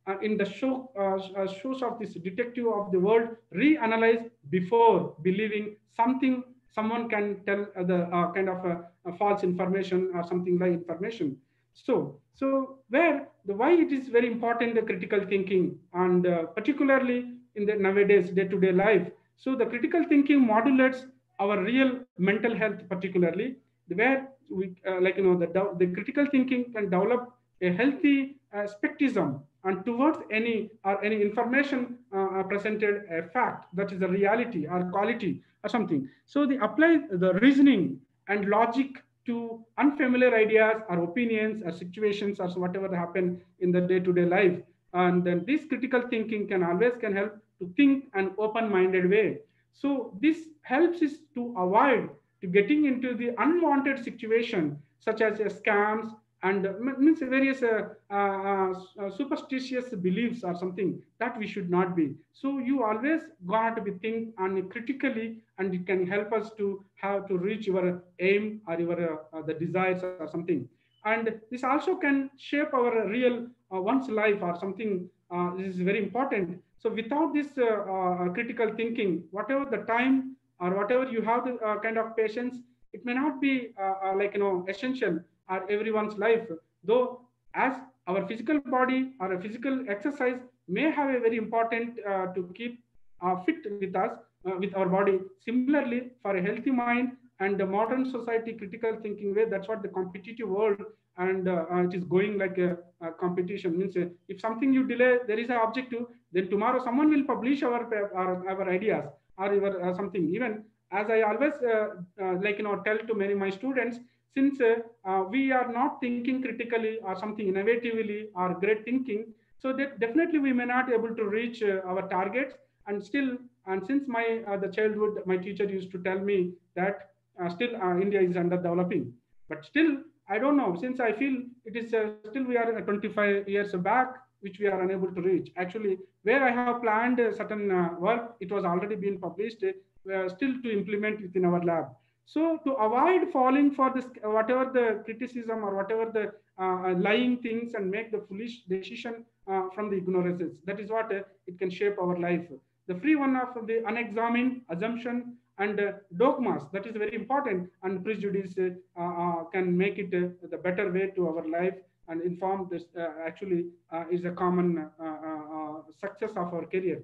uh, in the show, uh, shows of this detective of the world, reanalyze before believing something someone can tell uh, the uh, kind of uh, uh, false information or something like information. So, so where the why it is very important, the critical thinking, and uh, particularly in the nowadays day-to-day life. So the critical thinking modulates our real mental health, particularly where we uh, like you know the the critical thinking can develop a healthy uh, skepticism and towards any or any information uh, presented a fact that is a reality or quality or something. So they apply the reasoning and logic to unfamiliar ideas or opinions or situations or whatever happen in the day-to-day life. And then this critical thinking can always can help to think an open-minded way. So this helps us to avoid to getting into the unwanted situation such as uh, scams and uh, means various uh, uh, uh, superstitious beliefs or something that we should not be. So you always got to be think and critically, and it can help us to have to reach your aim or your uh, uh, the desires or something. And this also can shape our real uh, one's life or something. Uh, this is very important. So without this uh, uh, critical thinking, whatever the time or whatever you have the uh, kind of patience, it may not be uh, uh, like you know essential or everyone's life. Though as our physical body or a physical exercise may have a very important uh, to keep uh, fit with us uh, with our body. Similarly, for a healthy mind and the modern society critical thinking way, that's what the competitive world and uh, uh, it is going like a, a competition means uh, if something you delay, there is an objective, then tomorrow someone will publish our our, our ideas or your uh, something. Even as I always uh, uh, like you know tell to many of my students, since uh, uh, we are not thinking critically or something innovatively or great thinking, so that definitely we may not able to reach uh, our targets. And still, and since my uh, the childhood, my teacher used to tell me that uh, still uh, India is under developing, but still I don't know, since I feel it is uh, still we are twenty-five years back which we are unable to reach. Actually, where I have planned a certain uh, work, it was already been published, uh, still to implement within our lab. So to avoid falling for this, whatever the criticism or whatever the uh, lying things and make the foolish decision uh, from the ignorances, that is what uh, it can shape our life. The free one of the unexamined assumption and uh, dogmas, that is very important, and prejudice uh, uh, can make it uh, the better way to our life and inform this uh, actually uh, is a common uh, uh, success of our career.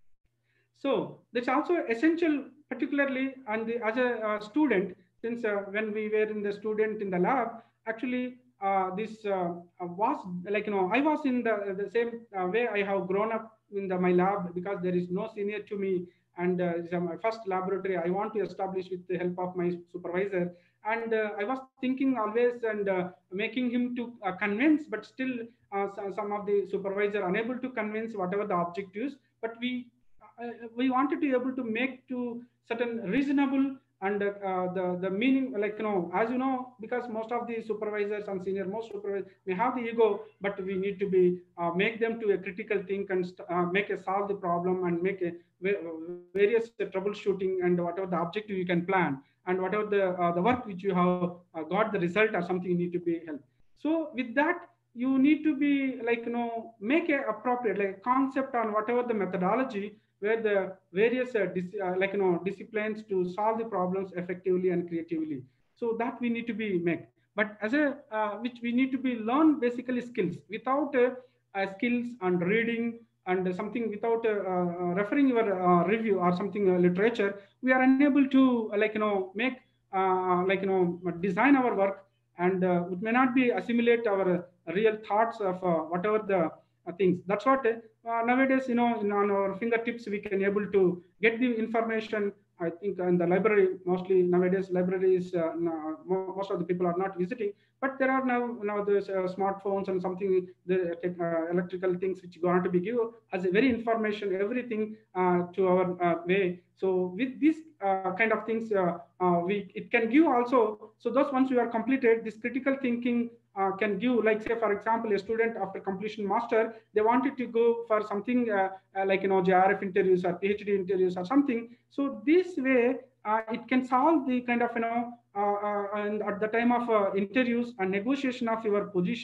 So that's also essential, particularly and the, as a uh, student, since uh, when we were in the student in the lab, actually uh, this uh, was like, you know, I was in the, the same uh, way I have grown up in the, my lab, because there is no senior to me. And uh, it's my first laboratory I want to establish with the help of my supervisor. And uh, I was thinking always and uh, making him to uh, convince, but still uh, some of the supervisor unable to convince whatever the objectives. But we uh, we wanted to be able to make to certain reasonable and uh, the the meaning, like you know, as you know, because most of the supervisors and senior most supervisors may have the ego, but we need to be uh, make them to a critical think and uh, make a solve the problem and make a various troubleshooting and whatever the objective you can plan and whatever the uh, the work which you have uh, got the result or something, you need to be helped. So with that, you need to be like you know make a appropriate like concept on whatever the methodology where the various uh, dis, uh, like you know disciplines to solve the problems effectively and creatively. So that we need to be make. But as a uh, which we need to be learn basically skills. Without uh, uh, skills and reading and something, without uh, uh, referring your uh, review or something uh, literature, we are unable to uh, like you know make uh, like you know design our work, and uh, it may not be assimilate our uh, real thoughts of uh, whatever the uh, things. That's what uh, nowadays, you know, in, on our fingertips we can able to get the information. I think in the library, mostly nowadays libraries uh, most of the people are not visiting, but there are now now the uh, smartphones and something, the uh, electrical things which going to be give as a very information everything uh, to our uh, way. So with this uh, kind of things uh, uh, we it can give also. So those once we are completed, this critical thinking uh, can give, like say for example, a student after completion master, they wanted to go for something uh, uh, like you know J R F interviews or PhD interviews or something. So this way uh, it can solve the kind of you know uh, uh, and at the time of uh, interviews and negotiation of your positions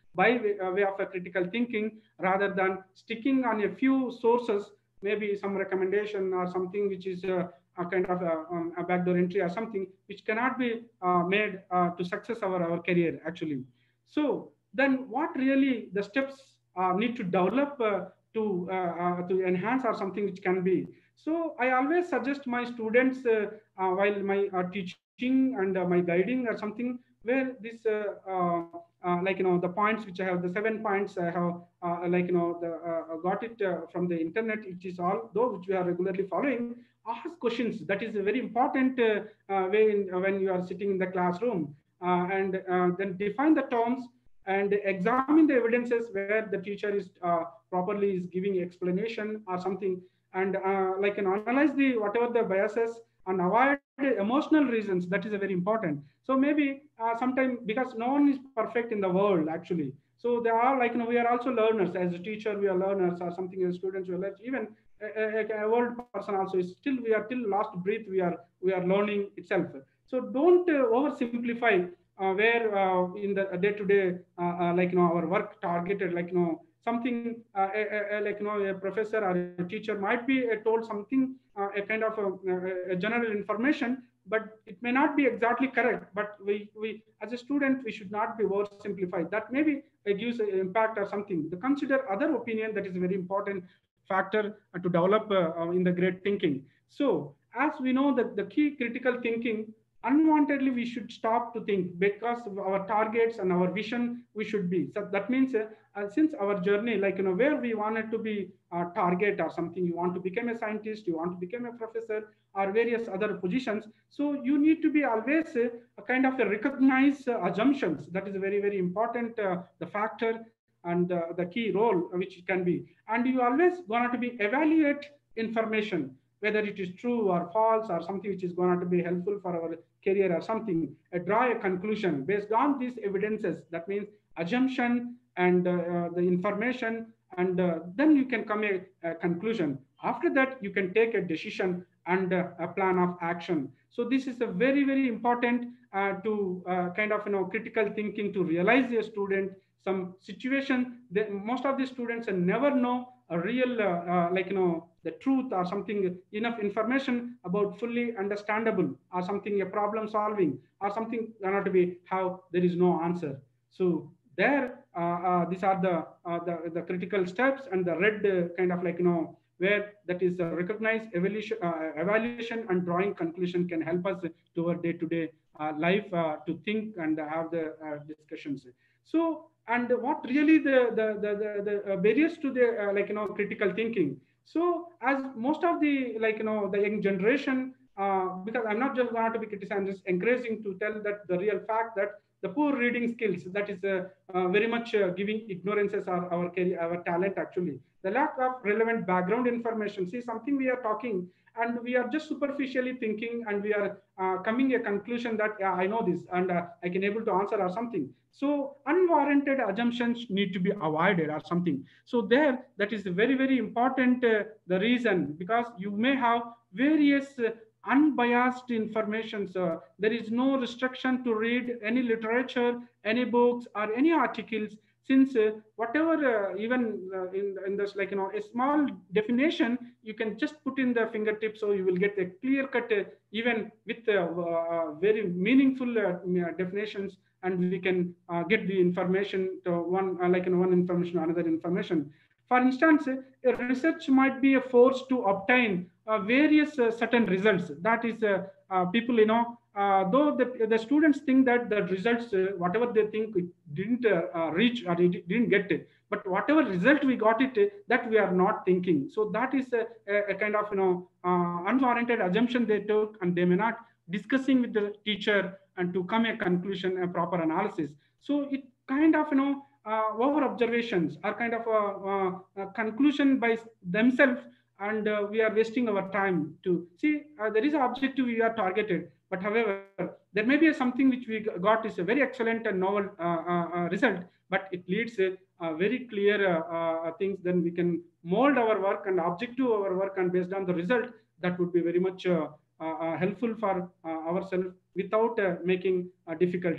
by way, uh, way of a critical thinking, rather than sticking on a few sources, maybe some recommendation or something which is uh, a kind of a, um, a backdoor entry or something which cannot be uh, made uh, to success our, our career actually. So then what really the steps uh, need to develop uh, to uh, uh, to enhance or something which can be. So I always suggest my students uh, uh, while my uh, teaching and uh, my guiding or something, where this uh, uh, uh, like you know the points which I have, the seven points I have uh, like you know the uh, got it uh, from the internet, which is all though which we are regularly following. Ask questions. That is a very important uh, uh, way in, uh, when you are sitting in the classroom, uh, and uh, then define the terms and examine the evidences where the teacher is uh, properly is giving explanation or something, and uh, like you know analyze the whatever the biases and avoid emotional reasons. That is a very important. So maybe uh, sometimes, because no one is perfect in the world actually, so they are like you know we are also learners. As a teacher we are learners or something, as students we are learners. Even a, a, a old person also is still, we are till last breath we are we are learning itself. So don't uh, oversimplify uh, where uh, in the day to day like you know our work targeted, like you know something uh, a, a, like you know a professor or a teacher might be uh, told something uh, a kind of a, a general information, but it may not be exactly correct. But we we as a student we should not be oversimplified. That maybe it gives an impact or something. The consider other opinion, that is a very important factor uh, to develop uh, uh, in the great thinking. So as we know that the key critical thinking, unwantedly we should stop to think, because of our targets and our vision we should be. So that means uh, uh, since our journey, like you know where we wanted to be uh, target or something, you want to become a scientist, you want to become a professor or various other positions. So you need to be always uh, a kind of a recognized uh, assumptions. That is a very very important uh, the factor and uh, the key role which it can be. And you always going to be evaluate information, whether it is true or false or something which is going to be helpful for our career or something, uh, draw a conclusion based on these evidences. That means assumption and uh, uh, the information, and uh, then you can come a, a conclusion. After that you can take a decision and uh, a plan of action. So this is a very very important uh, to uh, kind of you know critical thinking, to realize a student some situation. They, most of the students never know a real uh, uh, like you know the truth or something, enough information about fully understandable or something, a problem solving or something cannot be how there is no answer. So there uh, uh, these are the, uh, the the critical steps, and the red uh, kind of like you know where that is uh, recognized evaluation, uh, evaluation and drawing conclusion can help us to our day-to-day uh, life uh, to think and have the uh, discussions. So and what really the the the, the, the barriers to the uh, like you know critical thinking. So as most of the like you know the young generation, uh, because I'm not just going to be criticizing, I'm just encouraging to tell that the real fact that the poor reading skills, that is uh, uh, very much uh, giving ignorances are our career, our talent actually. The lack of relevant background information, see something we are talking and we are just superficially thinking, and we are uh, coming a conclusion that yeah, I know this and uh, I can able to answer or something. So unwarranted assumptions need to be avoided or something. So there, that is very very important uh, the reason, because you may have various uh, unbiased information. So there is no restriction to read any literature, any books or any articles, since uh, whatever uh, even uh, in, in this like you know a small definition you can just put in the fingertip, so you will get a clear cut uh, even with uh, uh, very meaningful uh, definitions, and we can uh, get the information to one uh, like you know one information another information. For instance, a research might be a force to obtain uh, various uh, certain results. That is uh, uh, people you know uh, though the, the students think that the results uh, whatever they think it didn't uh, uh, reach or it didn't get it, but whatever result we got it uh, that we are not thinking. So that is a, a, a kind of you know uh, unwarranted assumption they took, and they may not discussing with the teacher and to come a conclusion, a proper analysis. So it kind of you know uh, over observations are kind of a, a, a conclusion by themselves, and uh, we are wasting our time to see uh, there is an objective we are targeted, but however there may be something which we got is a very excellent and novel uh, uh, uh, result, but it leads a, a very clear uh, uh, things. Then we can mold our work and objective our work, and based on the result that would be very much uh, uh, helpful for uh, ourselves without uh, making uh, difficulties.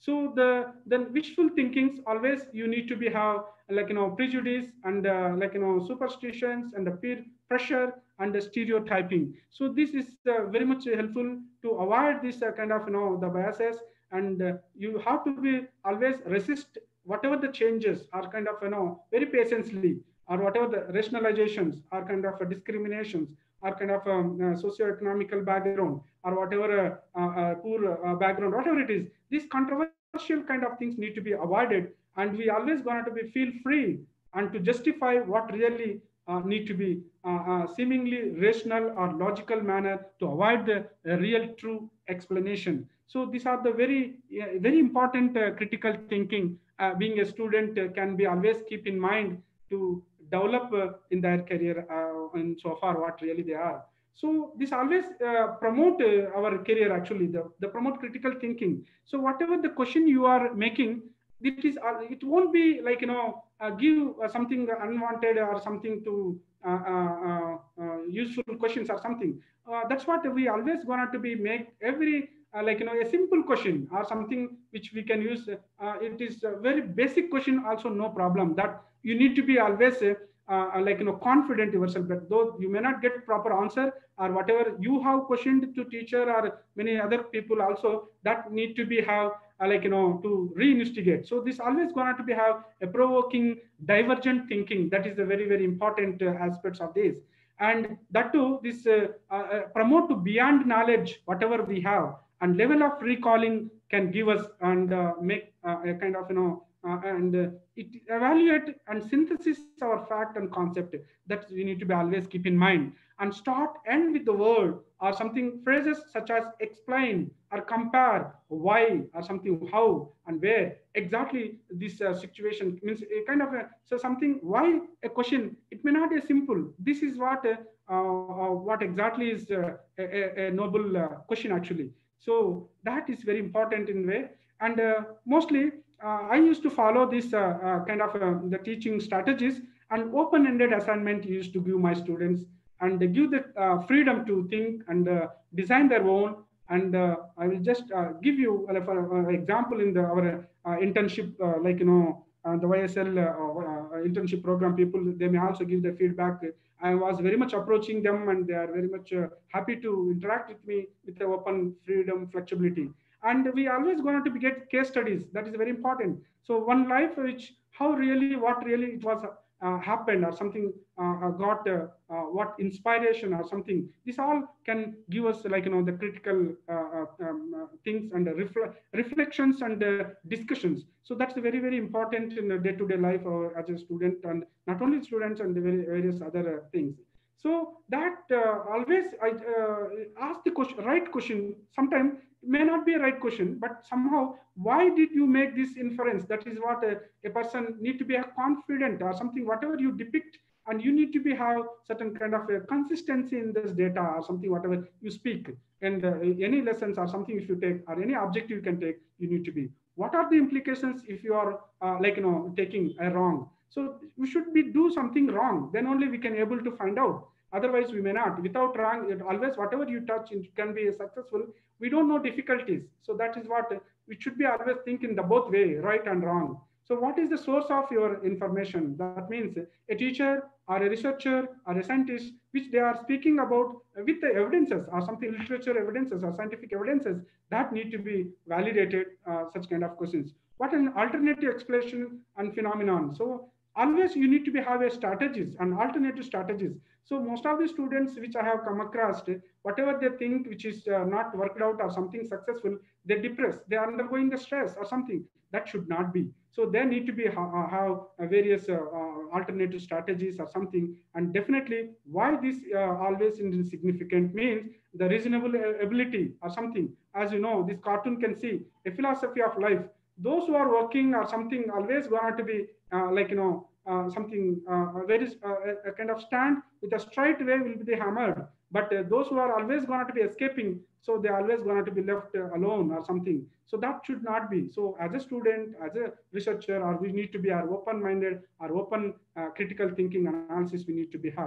So the then wishful thinkings always you need to be have like you know prejudice and uh, like you know superstitions and the peer pressure and the stereotyping. So this is uh, very much helpful to avoid this uh, kind of you know the biases, and uh, you have to be always resist whatever the changes are kind of you know very patiently, or whatever the rationalizations are kind of uh, discriminations or kind of um, uh, socio-economical background, or whatever uh, uh, uh, poor uh, background, whatever it is, these controversial kind of things need to be avoided, and we always going to be feel free and to justify what really uh, need to be uh, uh, seemingly rational or logical manner to avoid the uh, real true explanation. So these are the very uh, very important uh, critical thinking. Uh, being a student uh, can be always keep in mind to develop uh, in their career uh, and so far what really they are. So this always uh, promote uh, our career, actually the, the promote critical thinking. So whatever the question you are making, it is uh, it won't be like you know uh, give uh, something unwanted or something to uh, uh, uh, useful questions or something. Uh, that's what we always going to be make every uh, like you know a simple question or something which we can use. Uh, it is a very basic question also, no problem, that you need to be always uh, uh, like you know confident yourself, that though you may not get proper answer or whatever you have questioned to teacher or many other people also, that need to be have uh, like you know to reinstigate. So this always going to be have a provoking divergent thinking. That is the very very important uh, aspects of this. And that too this uh, uh, promote to beyond knowledge whatever we have, and level of recalling can give us and uh, make uh, a kind of you know uh, and uh, it evaluate and synthesis our fact and concept. That we need to be always keep in mind, and start end with the word or something phrases such as explain or compare, why or something, how and where exactly this uh, situation means a kind of a, so something why a question, it may not be simple. This is what uh, uh, what exactly is uh, a, a, a noble uh, question actually. So that is very important in way. And uh, mostly uh, I used to follow this uh, uh, kind of uh, the teaching strategies, and open-ended assignment used to give my students, and they give the uh, freedom to think and uh, design their own. And uh, I will just uh, give you uh, for uh, example in the our uh, internship uh, like you know uh, the Y S L uh, uh, internship program people, they may also give the feedback. I was very much approaching them, and they are very much uh, happy to interact with me with the open freedom flexibility. And we always going to get case studies. That is very important. So one life which how really what really it was uh, happened or something uh, got uh, uh, what inspiration or something. This all can give us like you know the critical uh, um, uh, things and refle- reflections and uh, discussions. So that's very very important in the day-to-day life uh, as a student, and not only students and the various other uh, things. So that uh, always I uh, ask the question, right question. Sometimes it may not be a right question, but somehow why did you make this inference? That is what a, a person need to be confident or something. Whatever you depict, and you need to be have certain kind of a consistency in this data or something. Whatever you speak and uh, any lessons or something if you take or any objective you can take, you need to be. What are the implications if you are uh, like you know taking a wrong? So we should be do something wrong, then only we can able to find out. Otherwise we may not. Without wrong, it always whatever you touch it can be successful. We don't know difficulties. So that is what we should be always thinking the both way, right and wrong. So what is the source of your information? That means a teacher or a researcher or a scientist, which they are speaking about with the evidences or something, literature evidences or scientific evidences that need to be validated, uh, such kind of questions. What an alternative explanation and phenomenon. So always you need to be have a strategies and alternative strategies. So most of the students which I have come across, whatever they think which is uh, not worked out or something successful, they depress, they are undergoing the stress or something. That should not be. So there need to be uh, have uh, various uh, uh, alternative strategies or something. And definitely why this uh, always insignificant means the reasonable ability or something. As you know, this cartoon can see a philosophy of life. Those who are working or something always going to be uh, like you know uh, something uh, very uh, a kind of stand with a straight way will be hammered. But uh, those who are always going to be escaping, so they are always going to be left uh, alone or something. So that should not be. So as a student, as a researcher, or we need to be our open-minded, our open uh, critical thinking analysis we need to be have.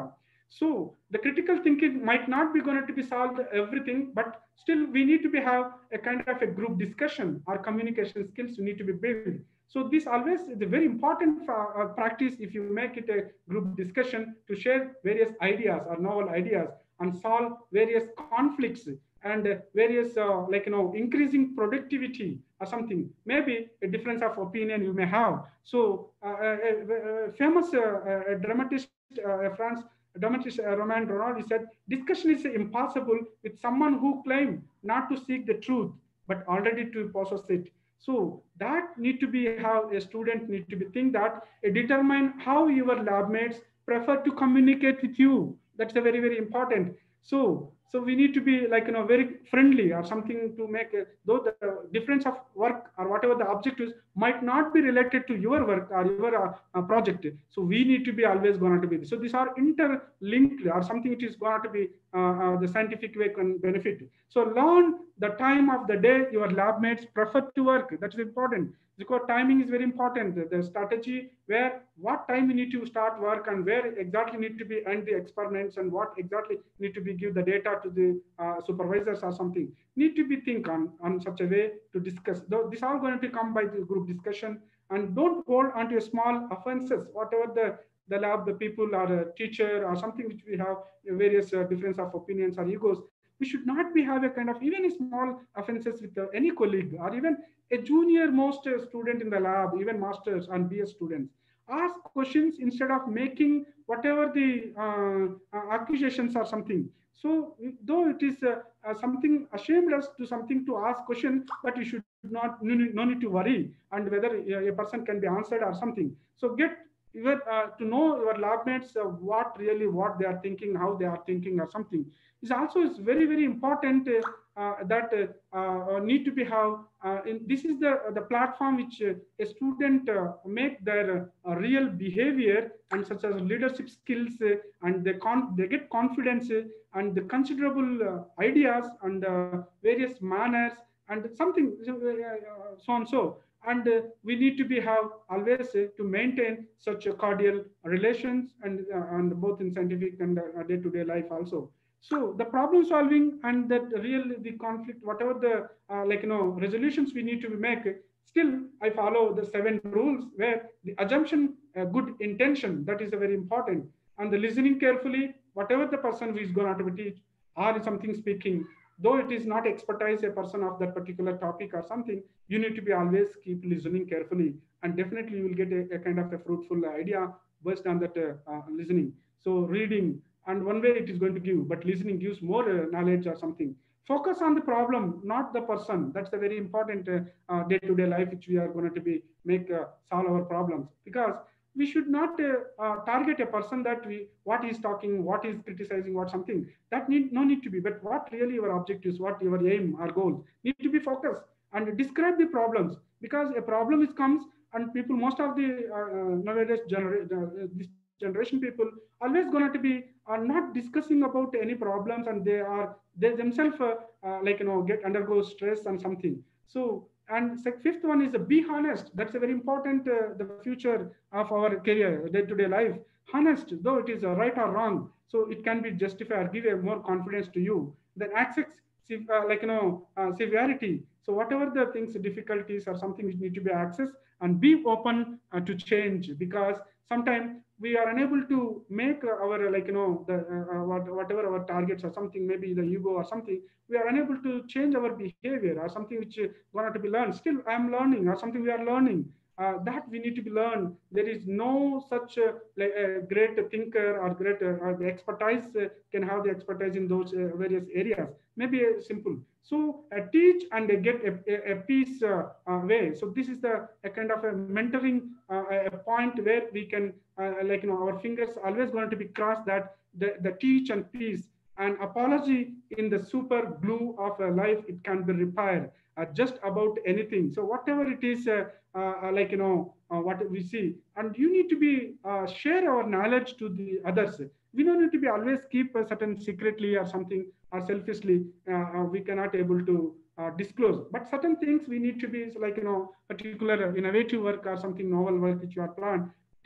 So the critical thinking might not be going to be solved everything, but still we need to be have a kind of a group discussion or communication skills need to be built. So this always is a very important uh, practice if you make it a group discussion to share various ideas or novel ideas and solve various conflicts and uh, various uh, like you know increasing productivity or something, maybe a difference of opinion you may have. So uh, a, a famous uh, uh, dramatist uh, France dramatist uh, Romain Rolland said discussion is impossible with someone who claimed not to seek the truth but already to possess it. So that need to be how a student need to be think that uh, determine how your lab mates prefer to communicate with you. That's a very very important. So so we need to be like you know very friendly or something to make a, though the difference of work or whatever the objectives might not be related to your work or your uh, uh, project. So we need to be always going to be. So these are interlinked or something which is going to be uh, uh, the scientific way can benefit. So learn the time of the day your lab mates prefer to work. That's important because timing is very important. The, the strategy where what time you need to start work and where exactly need to be end the experiments and what exactly need to be give the data to the uh, supervisors or something need to be think on on such a way to discuss. Though this all going to come by the group discussion, and don't hold onto a small offenses whatever the the lab the people or a teacher or something which we have various uh, difference of opinions or egos. We should not be have a kind of even a small offenses with uh, any colleague or even a junior most uh, student in the lab, even masters and B S students. Ask questions instead of making whatever the uh, uh, accusations or something. So though it is uh, uh, something ashamed us to something to ask question, but you should not no need, no need to worry and whether a, a person can be answered or something. So get your, uh, to know your lab mates uh, what really what they are thinking, how they are thinking or something is also is very very important uh, uh, that uh, uh, need to be have uh, in, this is the the platform which uh, a student uh, make their uh, real behavior and such as leadership skills uh, and they con- they get confidence uh, and the considerable uh, ideas and uh, various manners and something uh, uh, so and so. And uh, we need to be have always uh, to maintain such a cordial relations and uh, and both in scientific and uh, day-to-day life also. So the problem solving and that real the conflict whatever the uh, like you know resolutions we need to make, still I follow the seven rules where the assumption uh, good intention that is a very important, and the listening carefully whatever the person who is going to teach or something speaking, though it is not expertise a person of that particular topic or something, you need to be always keep listening carefully and definitely you will get a, a kind of a fruitful idea based on that uh, uh, listening. So reading and one way it is going to give, but listening gives more uh, knowledge or something. Focus on the problem not the person. That's a very important uh, uh, day-to-day life which we are going to be make uh, solve our problems, because we should not uh, uh, target a person that we what is talking, what is criticizing, what something that need no need to be, but what really your objectives, what your aim or goals need to be focused and describe the problems, because a problem is comes and people most of the uh, nowadays genera- uh, this generation people always going to be are not discussing about any problems and they are they themselves uh, uh, like you know get undergo stress and something. So and fifth one is uh, be honest. That's a very important uh, the future of our career day-to-day life. Honest though it is uh, right or wrong, so it can be justified or give a more confidence to you. Then accept uh, like you know uh, severity. So whatever the things difficulties or something which need to be accessed and be open uh, to change, because sometimes we are unable to make our like you know the uh, what, whatever our targets or something, maybe the ego or something, we are unable to change our behavior or something which uh, going to be learned. Still I am learning or something we are learning, uh, that we need to be learned. There is no such uh, like a great thinker or great uh, or the expertise uh, can have the expertise in those uh, various areas, maybe uh, simple. So uh, teach and uh, get a, a, a piece uh, uh, way. So this is the a kind of a mentoring uh, a point where we can uh, like you know our fingers always going to be crossed that the, the teach and peace and apology in the super glue of a life, it can be repaired uh, just about anything. So whatever it is uh, uh, like you know uh, what we see, and you need to be uh, share our knowledge to the others. We don't need to be always keep a certain secretly or something or selfishly uh, uh, we cannot able to uh, disclose, but certain things we need to be like you know particular innovative work or something novel work which you are planned,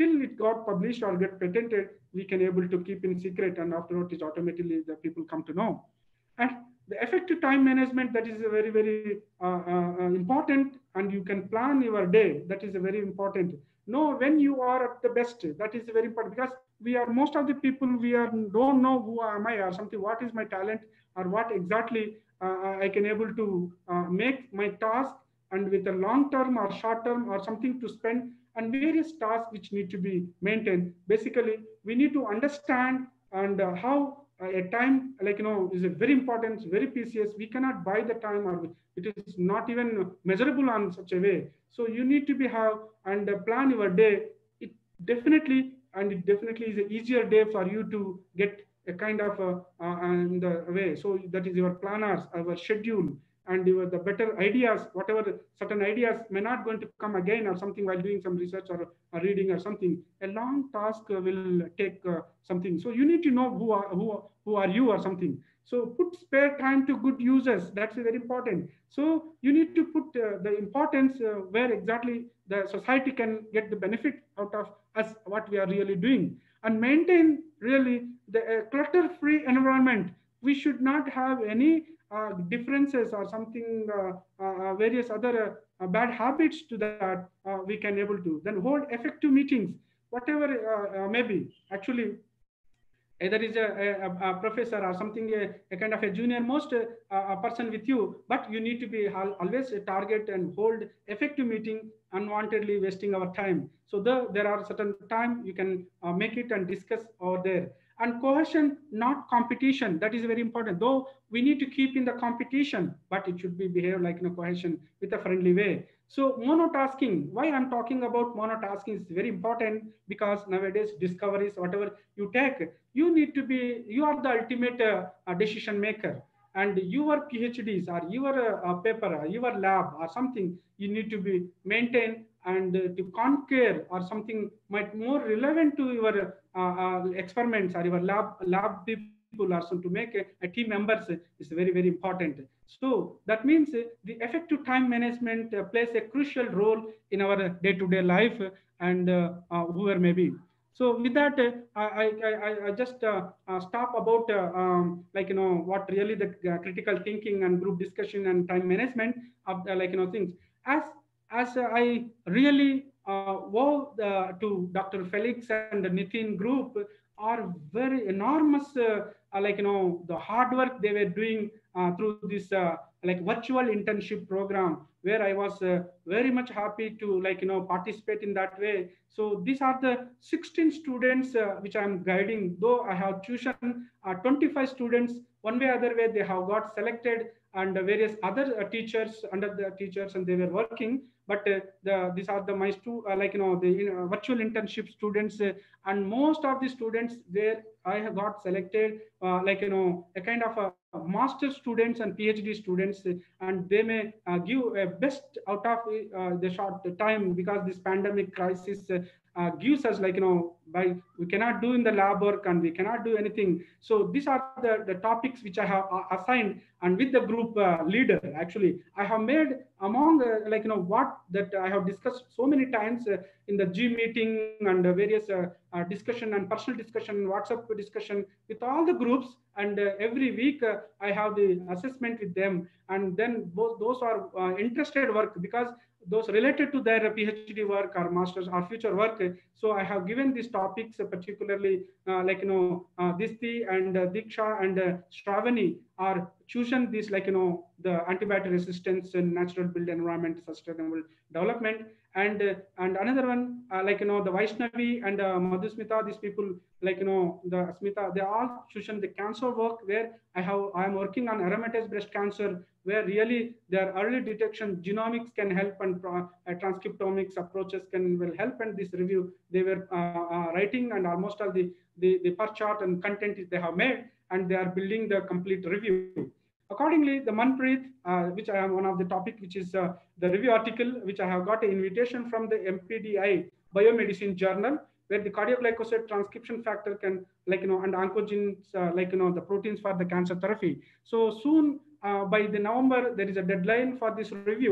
till it got published or get patented, we can able to keep in secret, and afterward it automatically the people come to know. And the effective time management, that is a very, very uh, uh, important, and you can plan your day. That is a very important. Know when you are at the best. That is very important, because we are, most of the people, we are don't know who am I or something, what is my talent, or what exactly uh, I can able to uh, make my task, and with a long term or short term or something to spend, and various tasks which need to be maintained. Basically, we need to understand and uh, how uh, a time, like, you know, is a very important, very precious. We cannot buy the time, or it is not even measurable on such a way. So you need to be have and uh, plan your day. It definitely, and it definitely is an easier day for you to get a kind of a, uh, and uh, way. So that is your planners, our schedule, and your, the better ideas, whatever certain ideas may not going to come again or something while doing some research or, or reading or something. A long task uh, will take uh, something. So you need to know who are who, who are you or something. So put spare time to good users. That's very important. So you need to put uh, the importance uh, where exactly the society can get the benefit out of us, what we are really doing, and maintain really the uh, clutter-free environment. We should not have any uh, differences or something, uh, uh, various other uh, bad habits to that uh, we can able to. Then hold effective meetings, whatever uh, uh, maybe. Actually, either is a, a, a professor or something, a, a kind of a junior most uh, a person with you, but you need to be always target and hold effective meeting, unwantedly wasting our time. So the, there are certain time you can uh, make it and discuss over there. And cohesion, not competition. That is very important. Though we need to keep in the competition, but it should be behave like, you know, cohesion with a friendly way. So monotasking, why I'm talking about monotasking is very important, because nowadays discoveries, whatever you take, you need to be, you are the ultimate uh, decision maker. And your PhDs or your uh, paper or your lab or something, you need to be maintained and uh, to conquer or something might more relevant to your uh, uh, experiments or your lab lab people, or so to make a, a team members is very, very important. So that means uh, the effective time management uh, plays a crucial role in our day-to-day life, and uh, uh, whoever may be. So with that, uh, I, I, I just uh, uh, stop about uh, um, like, you know, what really the uh, critical thinking and group discussion and time management of uh, like, you know, things. As as uh, I really uh, owe uh, to Doctor Felix and the Nitin group are very enormous, uh, uh, like, you know, the hard work they were doing uh, through this uh, like virtual internship program, where I was uh, very much happy to, like, you know, participate in that way. So these are the sixteen students uh, which I am guiding. Though I have chosen uh, twenty-five students, one way or other way they have got selected, and uh, various other uh, teachers under the teachers, and they were working. But uh, the these are the my stu uh, like, you know, the you know, virtual internship students, uh, and most of the students where I have got selected, uh, like, you know, a kind of a master students and PhD students, uh, and they may uh, give a best out of uh, the short time, because this pandemic crisis uh, uh, gives us, like, you know, by we cannot do in the lab work and we cannot do anything. So these are the, the topics which I have uh, assigned, and with the group uh, leader, actually I have made among uh, like, you know, what that I have discussed so many times uh, in the G meeting and uh, various uh, uh, discussion and personal discussion, WhatsApp discussion with all the groups, and uh, every week uh, I have the assessment with them, and then both those are uh, interested work, because those related to their PhD work or masters or future work. So I have given these topics, uh, particularly uh, like, you know, uh, Disti and uh, Diksha and uh, Shravani are chosen this, like, you know, the antibiotic resistance and natural built environment sustainable development. And uh, and another one, uh, like, you know, the Vaishnavi and uh, Madhusmita, these people, like, you know, the Smita, they all chosen the cancer work, where I have I am working on aromatase breast cancer, where really their early detection genomics can help, and uh, transcriptomics approaches can will help. And this review they were uh, uh, writing, and almost all the the, the per chart and content they have made, and they are building the complete review. Accordingly, the Manpreet, uh, which I am one of the topic, which is uh, the review article, which I have got an invitation from the M P D I Biomedicine Journal, where the cardioglycoside transcription factor can, like, you know, and oncogenes, uh, like, you know, the proteins for the cancer therapy. So soon, uh, by the November, there is a deadline for this review.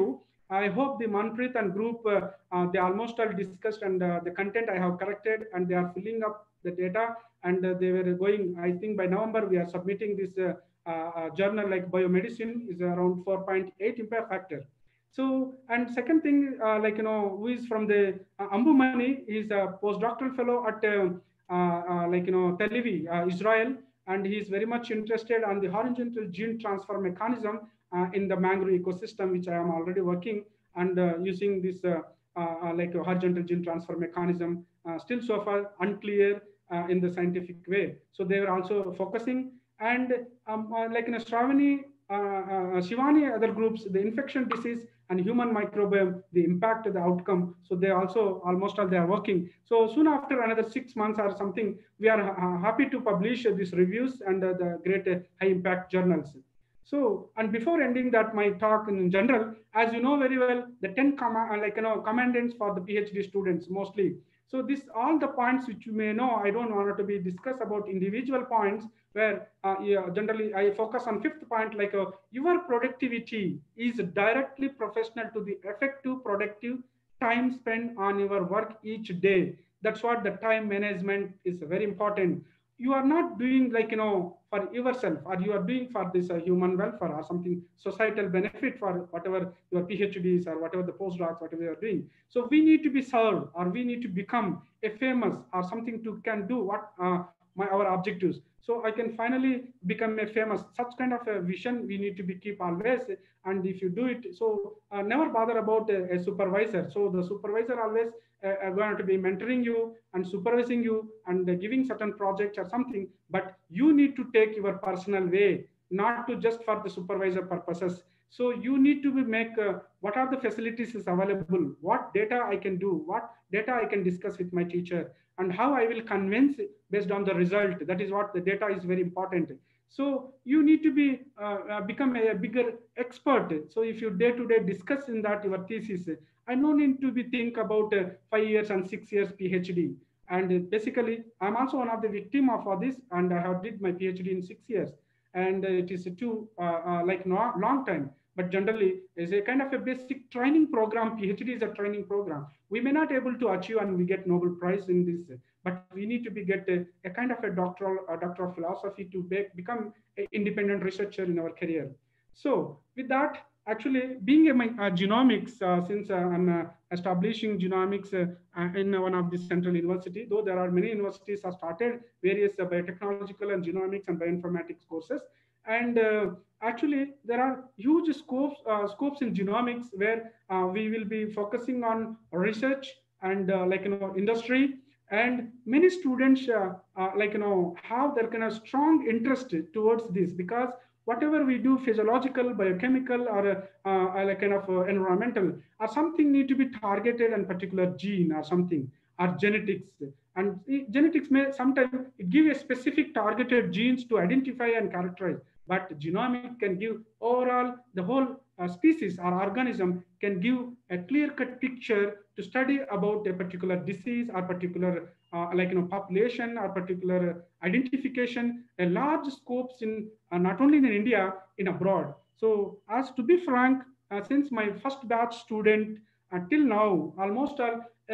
I hope the Manpreet and group, uh, uh, they almost all discussed, and uh, the content I have corrected, and they are filling up the data, and uh, they were going, I think by November, we are submitting this uh, uh, uh, journal like biomedicine is around four point eight impact factor. So, and second thing, uh, like, you know, who is from the uh, Ambumani, is a postdoctoral fellow at, uh, uh, uh, like, you know, Tel Aviv, uh, Israel, and he is very much interested on the horizontal gene transfer mechanism uh, in the mangrove ecosystem, which I am already working and uh, using this uh, uh, like a horizontal gene transfer mechanism, uh, still so far unclear uh, in the scientific way. So they are also focusing, and um, uh, like in a Shravani, uh, uh, Shivani, other groups, the infection disease and human microbiome, the impact, the outcome. So they also almost all they are working. So soon after another six months or something, we are uh, happy to publish uh, these reviews and uh, the great uh, high impact journals. So, and before ending that my talk in general, as you know very well, the ten com- like you know commandants for the PhD students mostly. So this all the points which you may know, I don't want to be discuss about individual points where uh, yeah, generally I focus on fifth point, like uh, your productivity is directly professional to the effective productive time spent on your work each day. That's what the time management is very important. You are not doing like you know for yourself, or you are doing for this uh, human welfare or something societal benefit for whatever your PhDs or whatever the postdocs, whatever you are doing. So we need to be served, or we need to become a famous or something to can do what uh, my our objectives, so I can finally become a famous. Such kind of a vision we need to be keep always. And if you do it, so uh, never bother about a, a supervisor. So the supervisor always uh, are going to be mentoring you and supervising you and uh, giving certain projects or something, but you need to take your personal way, not to just for the supervisor purposes. So you need to be make uh, what are the facilities is available, what data I can do, what data I can discuss with my teacher, and how I will convince based on the result. That is what the data is very important. So you need to be uh, uh, become a bigger expert. So if you day to day discuss in that your thesis, I no need to be think about uh, five years and six years PhD. And uh, basically, I'm also one of the victim of all this, and I have did my PhD in six years, and uh, it is a too uh, uh, like no, long time. But generally, is a kind of a basic training program. PhD is a training program. We may not able to achieve and we get Nobel Prize in this, but we need to be get a, a kind of a doctoral a doctor of philosophy to be, become an independent researcher in our career. So with that, actually being a, a genomics, uh, since uh, I'm uh, establishing genomics uh, in one of the central university, though there are many universities have started various uh, biotechnological and genomics and bioinformatics courses. And uh, actually there are huge scopes uh, scopes in genomics where uh, we will be focusing on research and uh, like you know industry. And many students uh, uh, like you know have their kind of strong interest towards this, because whatever we do, physiological, biochemical, or uh, uh, like kind of uh, environmental, or something need to be targeted and particular gene or something, or genetics. And genetics may sometimes give a specific targeted genes to identify and characterize, but genomic can give overall the whole uh, species or organism, can give a clear cut picture to study about a particular disease or particular uh, like you know population or particular identification, a large scopes in uh, not only in India, in abroad. So as to be frank, uh, since my first batch student until now, almost all uh,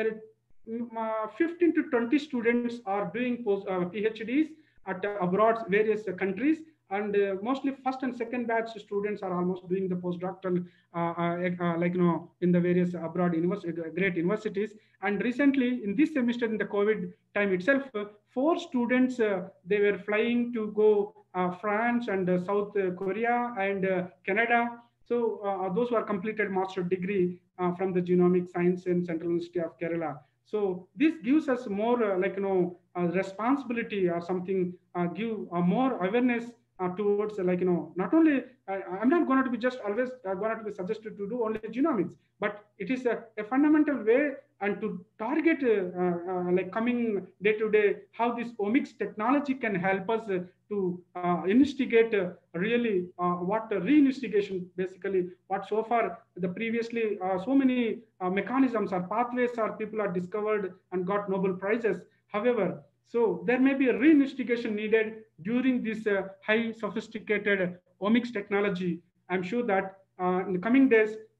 uh, fifteen to twenty students are doing post uh, PhDs at uh, abroad various uh, countries. And uh, mostly first and second batch students are almost doing the postdoctoral uh, uh, uh, like you know in the various abroad university, great universities. And recently in this semester in the COVID time itself, uh, four students uh, they were flying to go uh, France and uh, South uh, Korea and uh, Canada. So uh, those who are completed master degree uh, from the genomic science in Central University of Kerala. So this gives us more uh, like you know uh, responsibility or something, uh, give uh, more awareness uh, towards uh, like you know not only uh, I'm not going to be just always uh, going to be suggested to do only genomics, but it is a, a fundamental way and to target uh, uh, like coming day to day how this omics technology can help us uh, to uh, investigate uh, really uh, what uh, reinvestigation basically what so far the previously uh, so many uh, mechanisms or pathways or people are discovered and got Nobel Prizes. However, so there may be a reinvestigation needed during this uh, high sophisticated omics technology. I'm sure that uh, in the coming days,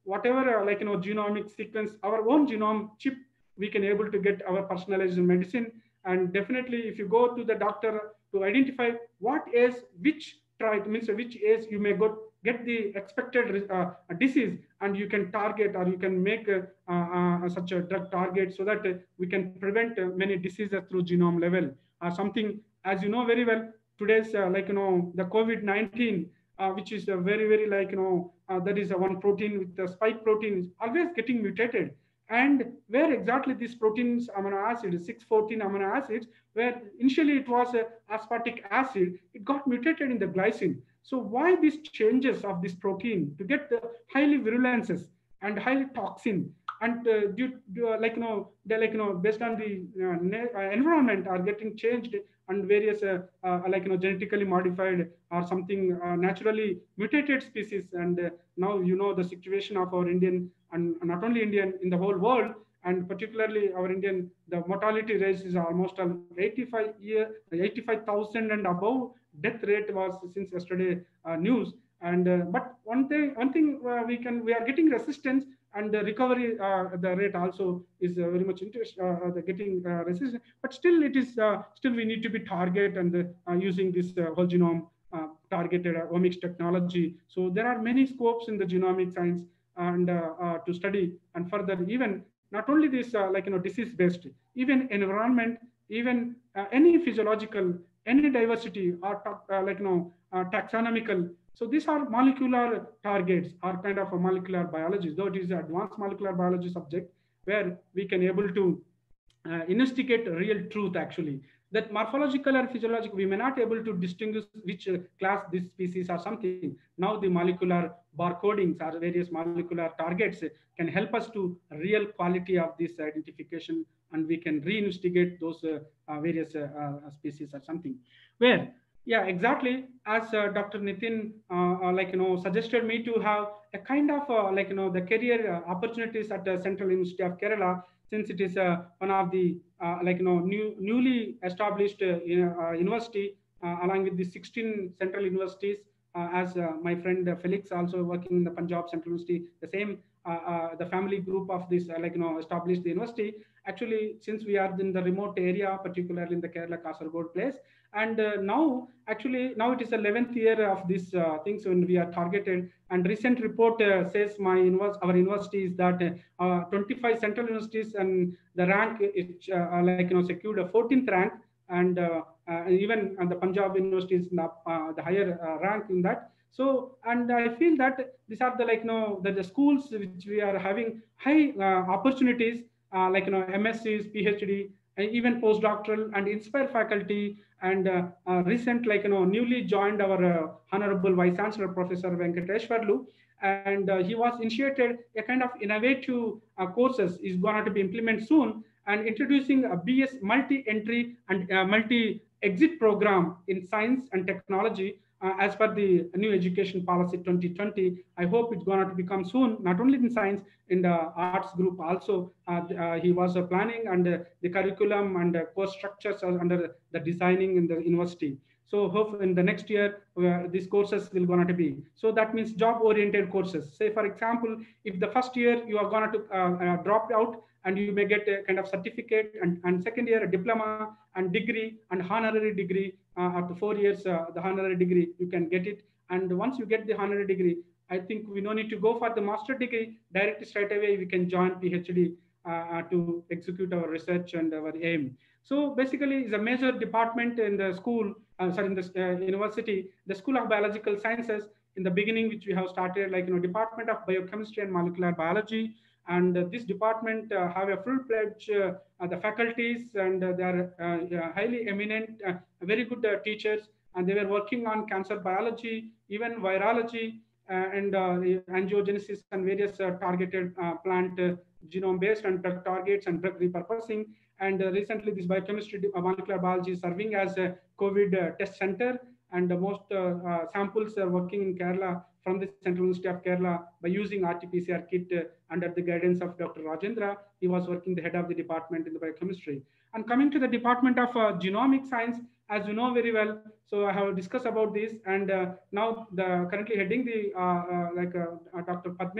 whatever uh, like you know genomic sequence, our own genome chip, we can able to get our personalized medicine. And definitely, if you go to the doctor to identify what is which try means which age you may go get the expected uh, disease, and you can target or you can make uh, uh, such a drug target so that uh, we can prevent uh, many diseases through genome level or something. As you know very well, today's uh, like you know the COVID nineteen, uh, which is a very very like you know uh, that is a one protein with the spike protein is always getting mutated. And where exactly these proteins amino acid six fourteen amino acids, where initially it was a aspartic acid, it got mutated in the glycine. So why these changes of this protein to get the highly virulences and highly toxin, and uh, due, due uh, like you know they like you know based on the uh, uh, environment are getting changed, and various uh, uh, like you know genetically modified or something uh, naturally mutated species. And uh, now you know the situation of our Indian, and not only Indian, in the whole world, and particularly our Indian, the mortality rate is almost eighty-five year eighty-five thousand and above death rate was since yesterday uh, news. And uh, but one thing one thing uh, we can we are getting resistance, and the recovery uh, the rate also is uh, very much interest uh, the getting uh, resistant. But still it is uh, still we need to be target and uh, using this uh, whole genome uh, targeted uh, omics technology. So there are many scopes in the genomic science and uh, uh, to study. And further, even not only this uh, like you know disease based, even environment, even uh, any physiological, any diversity or uh, like you know uh, taxonomical. So these are molecular targets or kind of a molecular biology, though it is an advanced molecular biology subject, where we can able to uh, investigate real truth actually. That morphological or physiological, we may not able to distinguish which uh, class this species or something. Now the molecular barcodings or various molecular targets can help us to real quality of this identification, and we can reinvestigate those uh, uh, various uh, uh, species or something. Where yeah, exactly, as uh, Dr. Nitin uh, uh, like you know suggested me to have a kind of uh, like you know the career uh, opportunities at the Central University of Kerala, since it is uh, one of the uh, like you know new newly established uh, uh, university uh, along with the sixteen central universities, uh, as uh, my friend uh, Felix also working in the Punjab Central University, the same uh, uh, the family group of this uh, like you know established the university. Actually, since we are in the remote area, particularly in the Kerala Kasaragod place, and uh, now actually now it is the eleventh year of this uh, things when we are targeted. And recent report uh, says my univers- our university is that uh, twenty-five central universities, and the rank is uh, like you know secured a fourteenth rank. And uh, uh, even uh, the Punjab University is in the, uh, the higher uh, rank in that. So, and I feel that these are the like you know the, the schools which we are having high uh, opportunities, uh, like you know M S Cs, PhD, and even postdoctoral and inspire faculty. And uh, uh, recent like you know newly joined our uh, honorable Vice Chancellor Professor Venkateshwarlu, and uh, he was initiated a kind of innovative uh, courses is going to be implemented soon, and introducing a B S multi-entry and uh, multi-exit program in science and technology uh, as per the new education policy twenty twenty. I hope it's going to become soon, not only in science, in the arts group also. Uh, uh, he was uh, planning, and uh, the curriculum and uh, course structures are under the designing in the university. So hope in the next year uh, these courses will going to be. So that means job oriented courses. Say for example, if the first year you are going to uh, uh, drop out, and you may get a kind of certificate, and, and second year a diploma and degree and honorary degree, uh, after four years uh, the honorary degree you can get it. And once you get the honorary degree, I think we no need to go for the master degree, directly straight away we can join PhD uh, to execute our research and our aim. So basically it's a major department in the school, uh, sorry, in the uh, university, the School of Biological Sciences. In the beginning, which we have started, like you know Department of Biochemistry and Molecular Biology. And uh, this department uh, have a full-fledged uh, uh, the faculties, and uh, they are uh, highly eminent, uh, very good uh, teachers, and they were working on cancer biology, even virology, uh, and uh, angiogenesis, and various uh, targeted uh, plant uh, genome-based and drug targets and drug repurposing. And uh, recently, this biochemistry uh, molecular biology is serving as a COVID uh, test center, and uh, most uh, uh, samples are working in Kerala from the Central University of Kerala by using R T P C R kit uh, under the guidance of Doctor Rajendra. He was working the head of the department in the biochemistry. And coming to the Department of uh, Genomic Science, as you know very well, so I have discussed about this, and uh, now the currently heading the uh, uh, like uh, Doctor Padmesh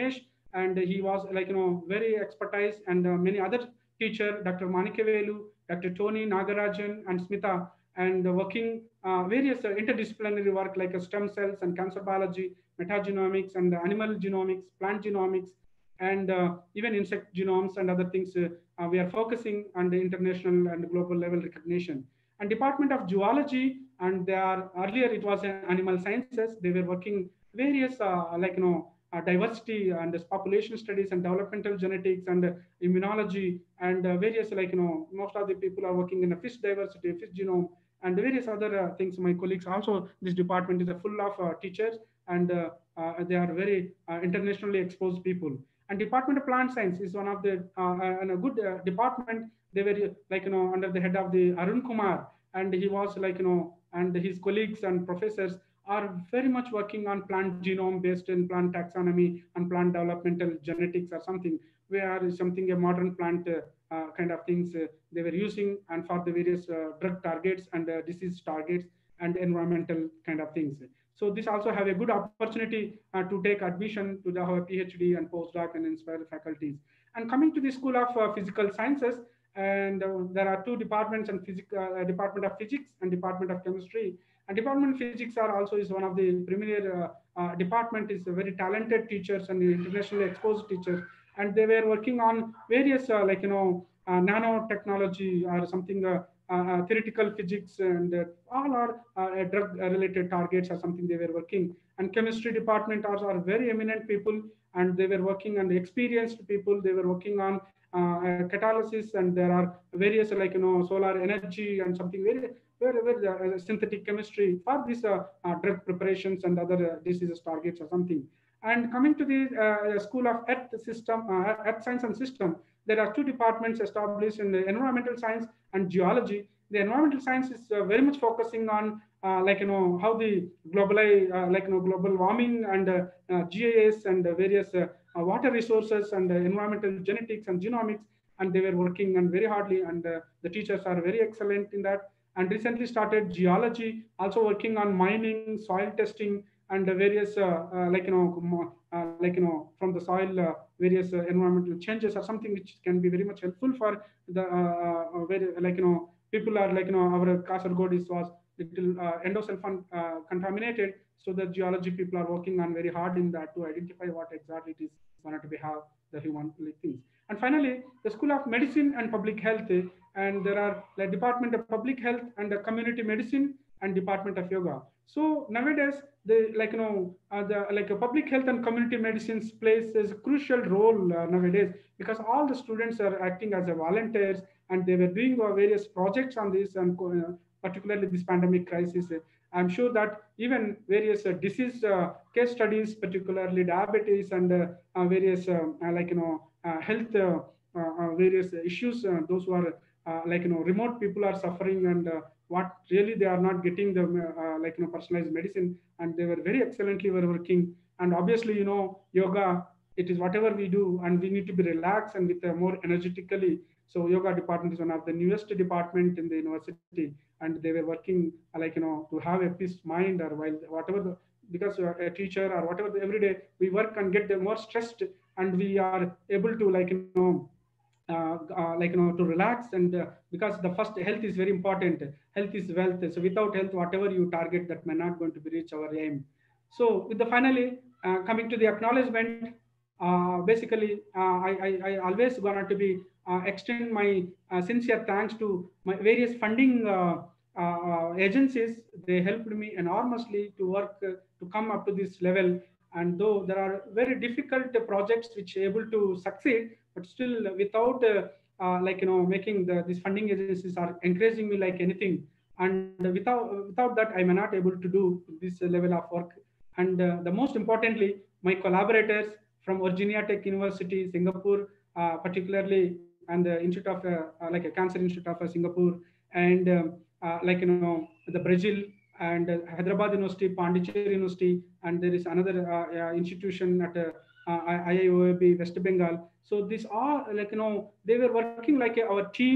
and he was like, you know, very expertise, and uh, many other teacher, Doctor Manikavelu, Doctor Tony Nagarajan, and Smita, and uh, working uh, various uh, interdisciplinary work like uh, stem cells and cancer biology, metagenomics and animal genomics, plant genomics, and uh, even insect genomes and other things. Uh, uh, we are focusing on the international and global level recognition. And Department of Zoology, and they are earlier it was uh, animal sciences. They were working various uh, like, you know, uh, diversity and population studies and developmental genetics and uh, immunology and uh, various, like, you know, most of the people are working in a fish diversity, fish genome, and various other uh, things. My colleagues also, this department is uh, full of uh, teachers, and uh, uh, they are very uh, internationally exposed people. And Department of Plant Science is one of the uh, uh, and a good uh, department. They were, like, you know, under the head of the Arun Kumar, and he was, like, you know, and his colleagues and professors are very much working on plant genome based in plant taxonomy and plant developmental genetics or something, where something a modern plant uh, uh, kind of things uh, they were using, and for the various uh, drug targets and uh, disease targets and environmental kind of things. So this also have a good opportunity uh, to take admission to the our PhD and postdoc and inspire faculties. And coming to the School of uh, Physical Sciences, and uh, there are two departments, and physics, uh, Department of Physics and Department of Chemistry. And Department of Physics are also is one of the premier uh, uh, department, is very talented teachers and internationally exposed teachers, and they were working on various uh, like, you know, uh, nanotechnology or something, uh, uh, theoretical physics, and uh, all are uh, drug related targets or something they were working. And Chemistry department also are very eminent people, and they were working on the experienced people. They were working on uh, catalysis, and there are various, like, you know, solar energy and something very very, very uh, synthetic chemistry for these uh, uh, drug preparations and other uh, diseases targets or something. And coming to the uh, School of Earth System, uh, Earth Science and System, there are two departments established in the environmental science and geology. The environmental science is uh, very much focusing on uh, like, you know, how the global uh, like, you know, global warming and uh, uh, G I S and uh, various uh, uh, water resources and uh, environmental genetics and genomics, and they were working on very hardly, and uh, the teachers are very excellent in that. And recently started geology, also working on mining, soil testing, and uh, various uh, uh, like, you know, uh, like, you know, from the soil uh, various uh, environmental changes or something, which can be very much helpful for the uh, uh, very, like, you know, people are, like, you know, our Kasargod is was little uh, endosulfan uh, contaminated, so the geology people are working on very hard in that to identify what exactly it is going to be have the human things. And finally, the School of Medicine and Public Health, and there are like Department of Public Health and the Community Medicine and Department of Yoga. So nowadays, the, like, you know, uh, the like a public health and community medicine plays a crucial role uh, nowadays, because all the students are acting as a volunteers, and they were doing uh, various projects on this, and uh, particularly this pandemic crisis. I'm sure that even various uh, disease uh, case studies, particularly diabetes and uh, uh, various uh, uh, like, you know, uh, health uh, uh, various issues, uh, those who are uh, like, you know, remote people are suffering, and uh, what really they are not getting the uh, like, you know, personalized medicine, and they were very excellently were working. And obviously, you know, yoga, it is whatever we do, and we need to be relaxed and with uh, more energetically. So yoga department is one of the newest department in the university, and they were working uh, like, you know, to have a peace mind, or while whatever the, because uh, a teacher or whatever the, every day we work and get more stressed, and we are able to, like, you know, uh, uh, like, you know, to relax, and uh, because the first health is very important. Health is wealth. So without health, whatever you target, that may not going to be reach our aim. So with the finally uh, coming to the acknowledgement, uh, basically uh, I, I I always gonna to be uh, extend my uh, sincere thanks to my various funding uh, uh, agencies. They helped me enormously to work uh, to come up to this level. And though there are very difficult projects which are able to succeed, but still without uh, uh, like, you know, making the these funding agencies are encouraging me like anything, and without without that I may not able to do this level of work. And uh, the most importantly, my collaborators from Virginia Tech University, Singapore, uh, particularly, and the Institute of uh, uh, like a Cancer Institute of uh, Singapore, and um, uh, like, you know, the Brazil, and uh, Hyderabad University, Pondicherry University, and there is another uh, uh, institution at uh, uh, I I O A B West Bengal. So these are, like, you know, they were working like a, our team.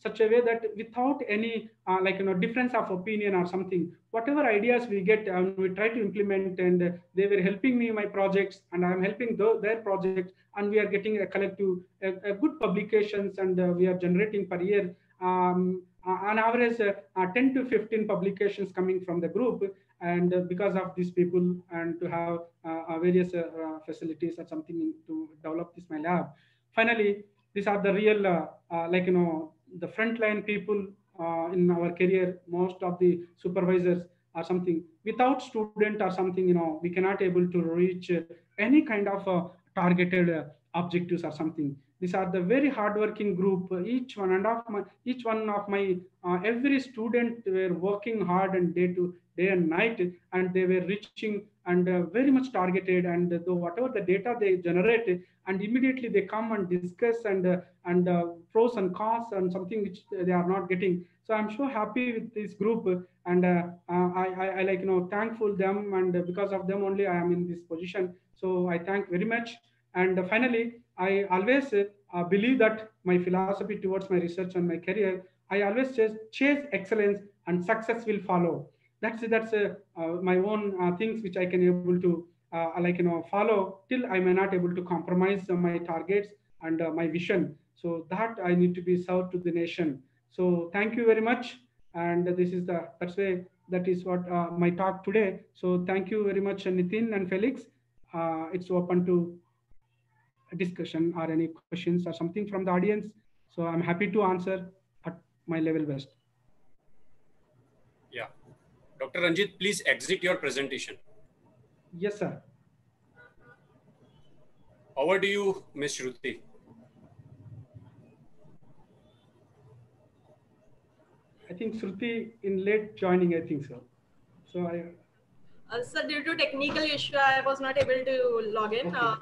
such a way that without any uh, like you know difference of opinion or something, whatever ideas we get, um, we try to implement, and uh, they were helping me my projects, and I am helping th- their projects, and we are getting a collective a, a good publications, and uh, we are generating per year um, uh, on average uh, uh, ten to fifteen publications coming from the group, and uh, because of these people, and to have uh, uh, various uh, uh, facilities or something to develop this my lab. Finally, these are the real uh, uh, like you know the frontline people uh, in our career. Most of the supervisors or something, without student or something, you know we cannot able to reach uh, any kind of uh, targeted uh, objectives or something. These are the very hardworking group. Each one and of my each one of my uh, every student were working hard and day to day and night, and they were reaching and uh, very much targeted, and though whatever the data they generate, and immediately they come and discuss, and uh, and uh, pros and cons and something which they are not getting. So I'm so happy with this group, and uh, uh, I, I, I like you know thankful them, and because of them only I am in this position. So I thank very much. And uh, finally, I always uh, believe that my philosophy towards my research and my career, I always chase, chase excellence, and success will follow. That's that's uh, uh, my own uh, things which I can able to uh, like you know follow till I may not able to compromise uh, my targets and uh, my vision. So that I need to be served to the nation. So thank you very much. And this is the that's way that is what uh, my talk today. So thank you very much, Nitin and Felix. Uh, it's open to discussion or any questions or something from the audience. So I'm happy to answer at my level best. Yeah. Doctor Ranjit, please exit your presentation. Yes, sir. Over to you, Miz Shruti. I think Shruti in late joining, I think so. So I. Uh, so due to technical issue, I was not able to log in. Okay. Uh,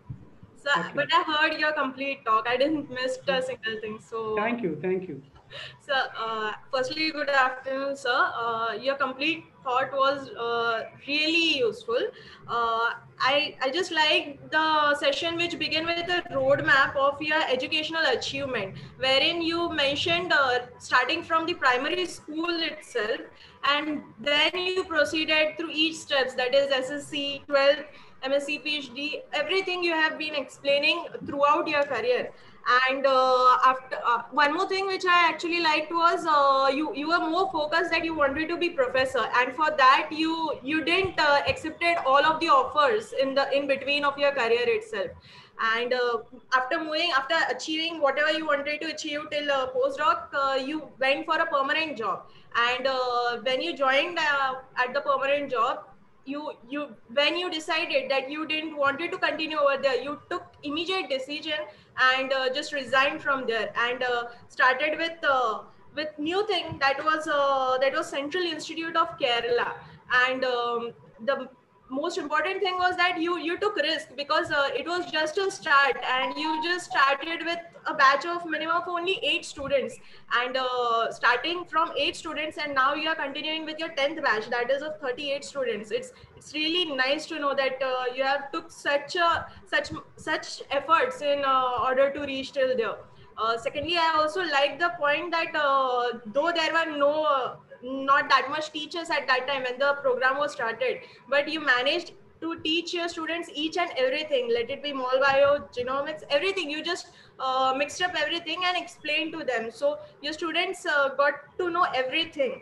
so, Okay. but I heard your complete talk. I didn't miss a single thing. So thank you, thank you. So, uh, firstly, good afternoon, sir. Uh, your complete thought was uh, really useful. Uh, I, I just like the session which began with a roadmap of your educational achievement, wherein you mentioned uh, starting from the primary school itself, and then you proceeded through each steps, that is S S C, twelfth, M S c, PhD, everything you have been explaining throughout your career. And uh, after uh, one more thing which I actually liked was uh, you you were more focused that you wanted to be professor, and for that you you didn't uh, accepted all of the offers in the in between of your career itself. And uh, after moving after achieving whatever you wanted to achieve till uh, postdoc, uh, you went for a permanent job. And uh, when you joined uh, at the permanent job, you you when you decided that you didn't wanted to continue over there, you took immediate decision and uh, just resigned from there, and uh, started with uh, with new thing that was uh, that was Central Institute of Kerala. And um, the most important thing was that you you took risk, because uh, it was just a start, and you just started with a batch of minimum of only eight students, and uh, starting from eight students, and now you are continuing with your tenth batch, that is of thirty-eight students. It's it's really nice to know that uh, you have took such a such such efforts in uh, order to reach till there. Uh, secondly, I also like the point that uh, though there were no uh, not that much teachers at that time when the program was started, but you managed to teach your students each and everything, let it be mol bio, genomics, everything. You just uh, mixed up everything and explained to them, so your students uh, got to know everything.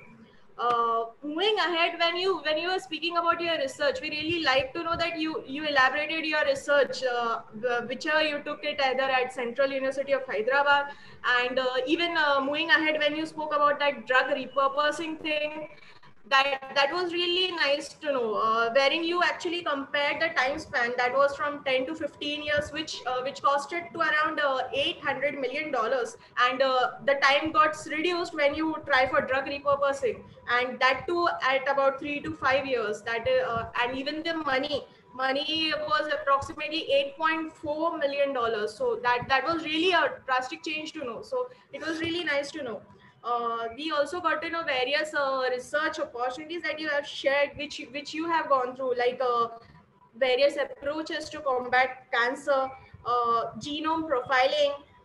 Uh, moving ahead, when you when you were speaking about your research, we really like to know that you you elaborated your research, uh, whichever you took it, either at Central University of Hyderabad, and uh, even uh, moving ahead, when you spoke about that drug repurposing thing, that that was really nice to know, uh, wherein you actually compared the time span that was from ten to fifteen years, which uh, which costed to around uh, eight hundred million dollars, and uh, the time got reduced when you try for drug repurposing, and that too at about three to five years. That uh, and even the money money was approximately eight point four million dollars. So that that was really a drastic change to know. So it was really nice to know. Uh, we also got to know various uh, research opportunities that you have shared, which which you have gone through, like uh, various approaches to combat cancer, uh, genome profiling,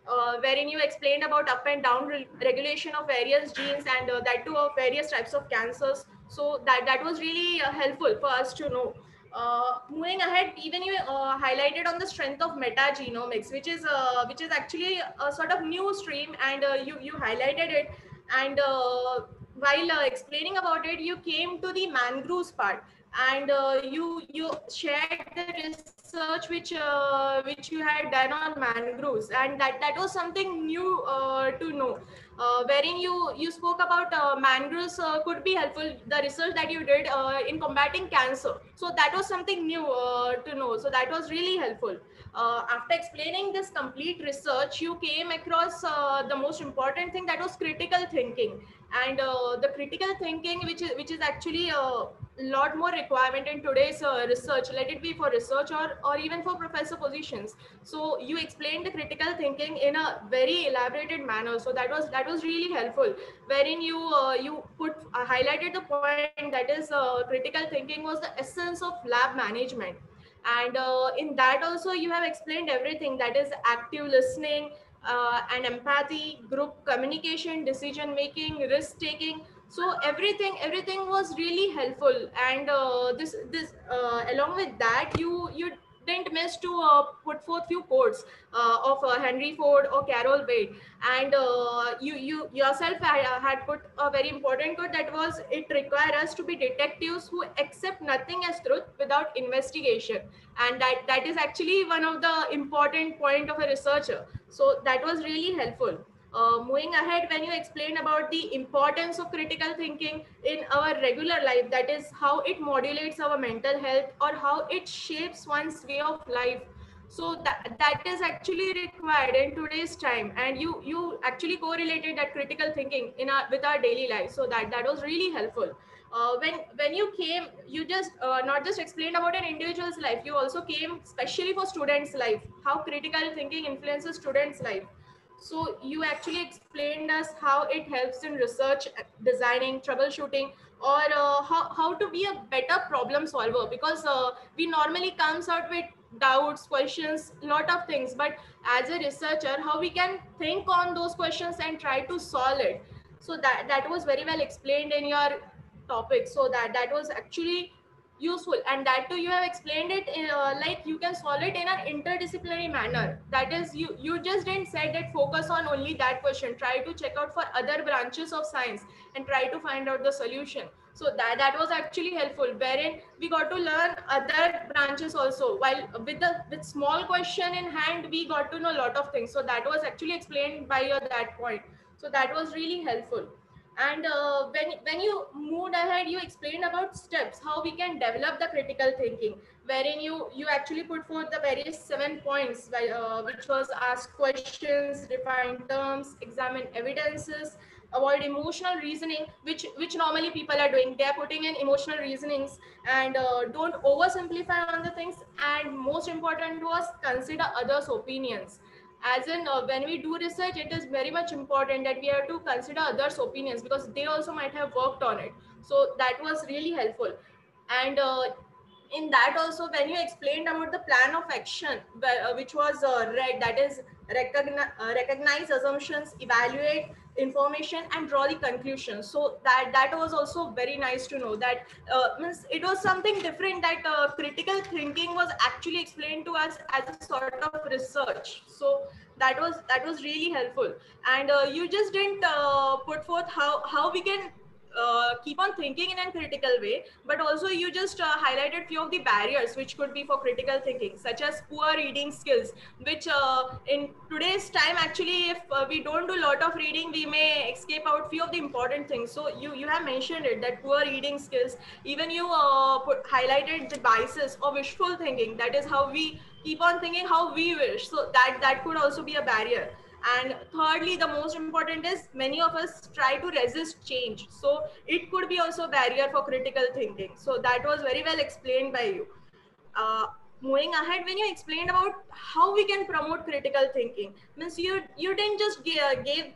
uh, wherein you explained about up and down re regulation of various genes, and uh, that too of various types of cancers. So that, that was really uh, helpful for us to know. Uh, moving ahead, even you uh, highlighted on the strength of metagenomics, which is uh, which is actually a sort of new stream, and uh, you you highlighted it. And uh, while uh, explaining about it, you came to the mangroves part, and uh, you you shared the research which uh, which you had done on mangroves, and that that was something new uh, to know. Uh, wherein you you spoke about uh, mangroves uh, could be helpful, the research that you did uh, in combating cancer. So that was something new uh, to know. So that was really helpful. Uh, after explaining this complete research, you came across uh, the most important thing, that was critical thinking. And uh, the critical thinking, which is which is actually a lot more requirement in today's uh, research, let it be for research or or even for professor positions. So you explained the critical thinking in a very elaborated manner. So that was that was really helpful, wherein you uh, you put uh, highlighted the point, that is uh, critical thinking was the essence of lab management. And uh, in that also you have explained everything, that is active listening uh, and empathy, group communication, decision making, risk taking. So everything everything was really helpful. And uh, this this uh, along with that, you you didn't miss to uh, put forth few quotes uh, of uh, Henry Ford or Carol Wade. And uh, you you yourself had, had put a very important quote, that was, it requires us to be detectives who accept nothing as truth without investigation. And that that is actually one of the important point of a researcher. So that was really helpful. Uh, moving ahead, when you explained about the importance of critical thinking in our regular life, that is how it modulates our mental health or how it shapes one's way of life. So that, that is actually required in today's time. And you you actually correlated that critical thinking in our with our daily life. So that that was really helpful. Uh, when when you came, you just uh, not just explained about an individual's life, you also came specially for students' life, how critical thinking influences students' life. So you actually explained us how it helps in research, designing, troubleshooting, or uh, how, how to be a better problem solver, because uh, we normally comes out with doubts, questions, lot of things, but as a researcher, how we can think on those questions and try to solve it. So that that was very well explained in your topic. So that that was actually useful. And that too you have explained it in, uh, like you can solve it in an interdisciplinary manner. That is, you you just didn't say that focus on only that question, try to check out for other branches of science and try to find out the solution. So that that was actually helpful, wherein we got to learn other branches also, while with the with small question in hand we got to know a lot of things. So that was actually explained by your that point. So that was really helpful. And uh, when when you moved ahead, you explained about steps how we can develop the critical thinking, wherein you you actually put forth the various seven points, uh, which was ask questions, define terms, examine evidences, avoid emotional reasoning, which which normally people are doing, they are putting in emotional reasonings, and uh, don't oversimplify on the things. And most important was consider others' opinions. As in uh, when we do research, it is very much important that we have to consider others' opinions, because they also might have worked on it. So that was really helpful. And uh, in that also, when you explained about the plan of action, uh, which was uh, read, that is recognize, uh, recognize assumptions, evaluate information, and draw the conclusions. So that that was also very nice to know, that uh, means it was something different, that uh, critical thinking was actually explained to us as a sort of research. So that was that was really helpful. And uh, you just didn't uh, put forth how how we can uh, keep on thinking in a critical way, but also you just uh, highlighted few of the barriers which could be for critical thinking, such as poor reading skills, which uh, in today's time, actually, if uh, we don't do a lot of reading, we may escape out few of the important things. So you you have mentioned it, that poor reading skills, even you uh, put, highlighted the biases or wishful thinking, that is how we keep on thinking how we wish. So that that could also be a barrier. And thirdly, the most important is, many of us try to resist change. So it could be also a barrier for critical thinking. So that was very well explained by you. Uh, moving ahead, when you explained about how we can promote critical thinking, means you you didn't just give, give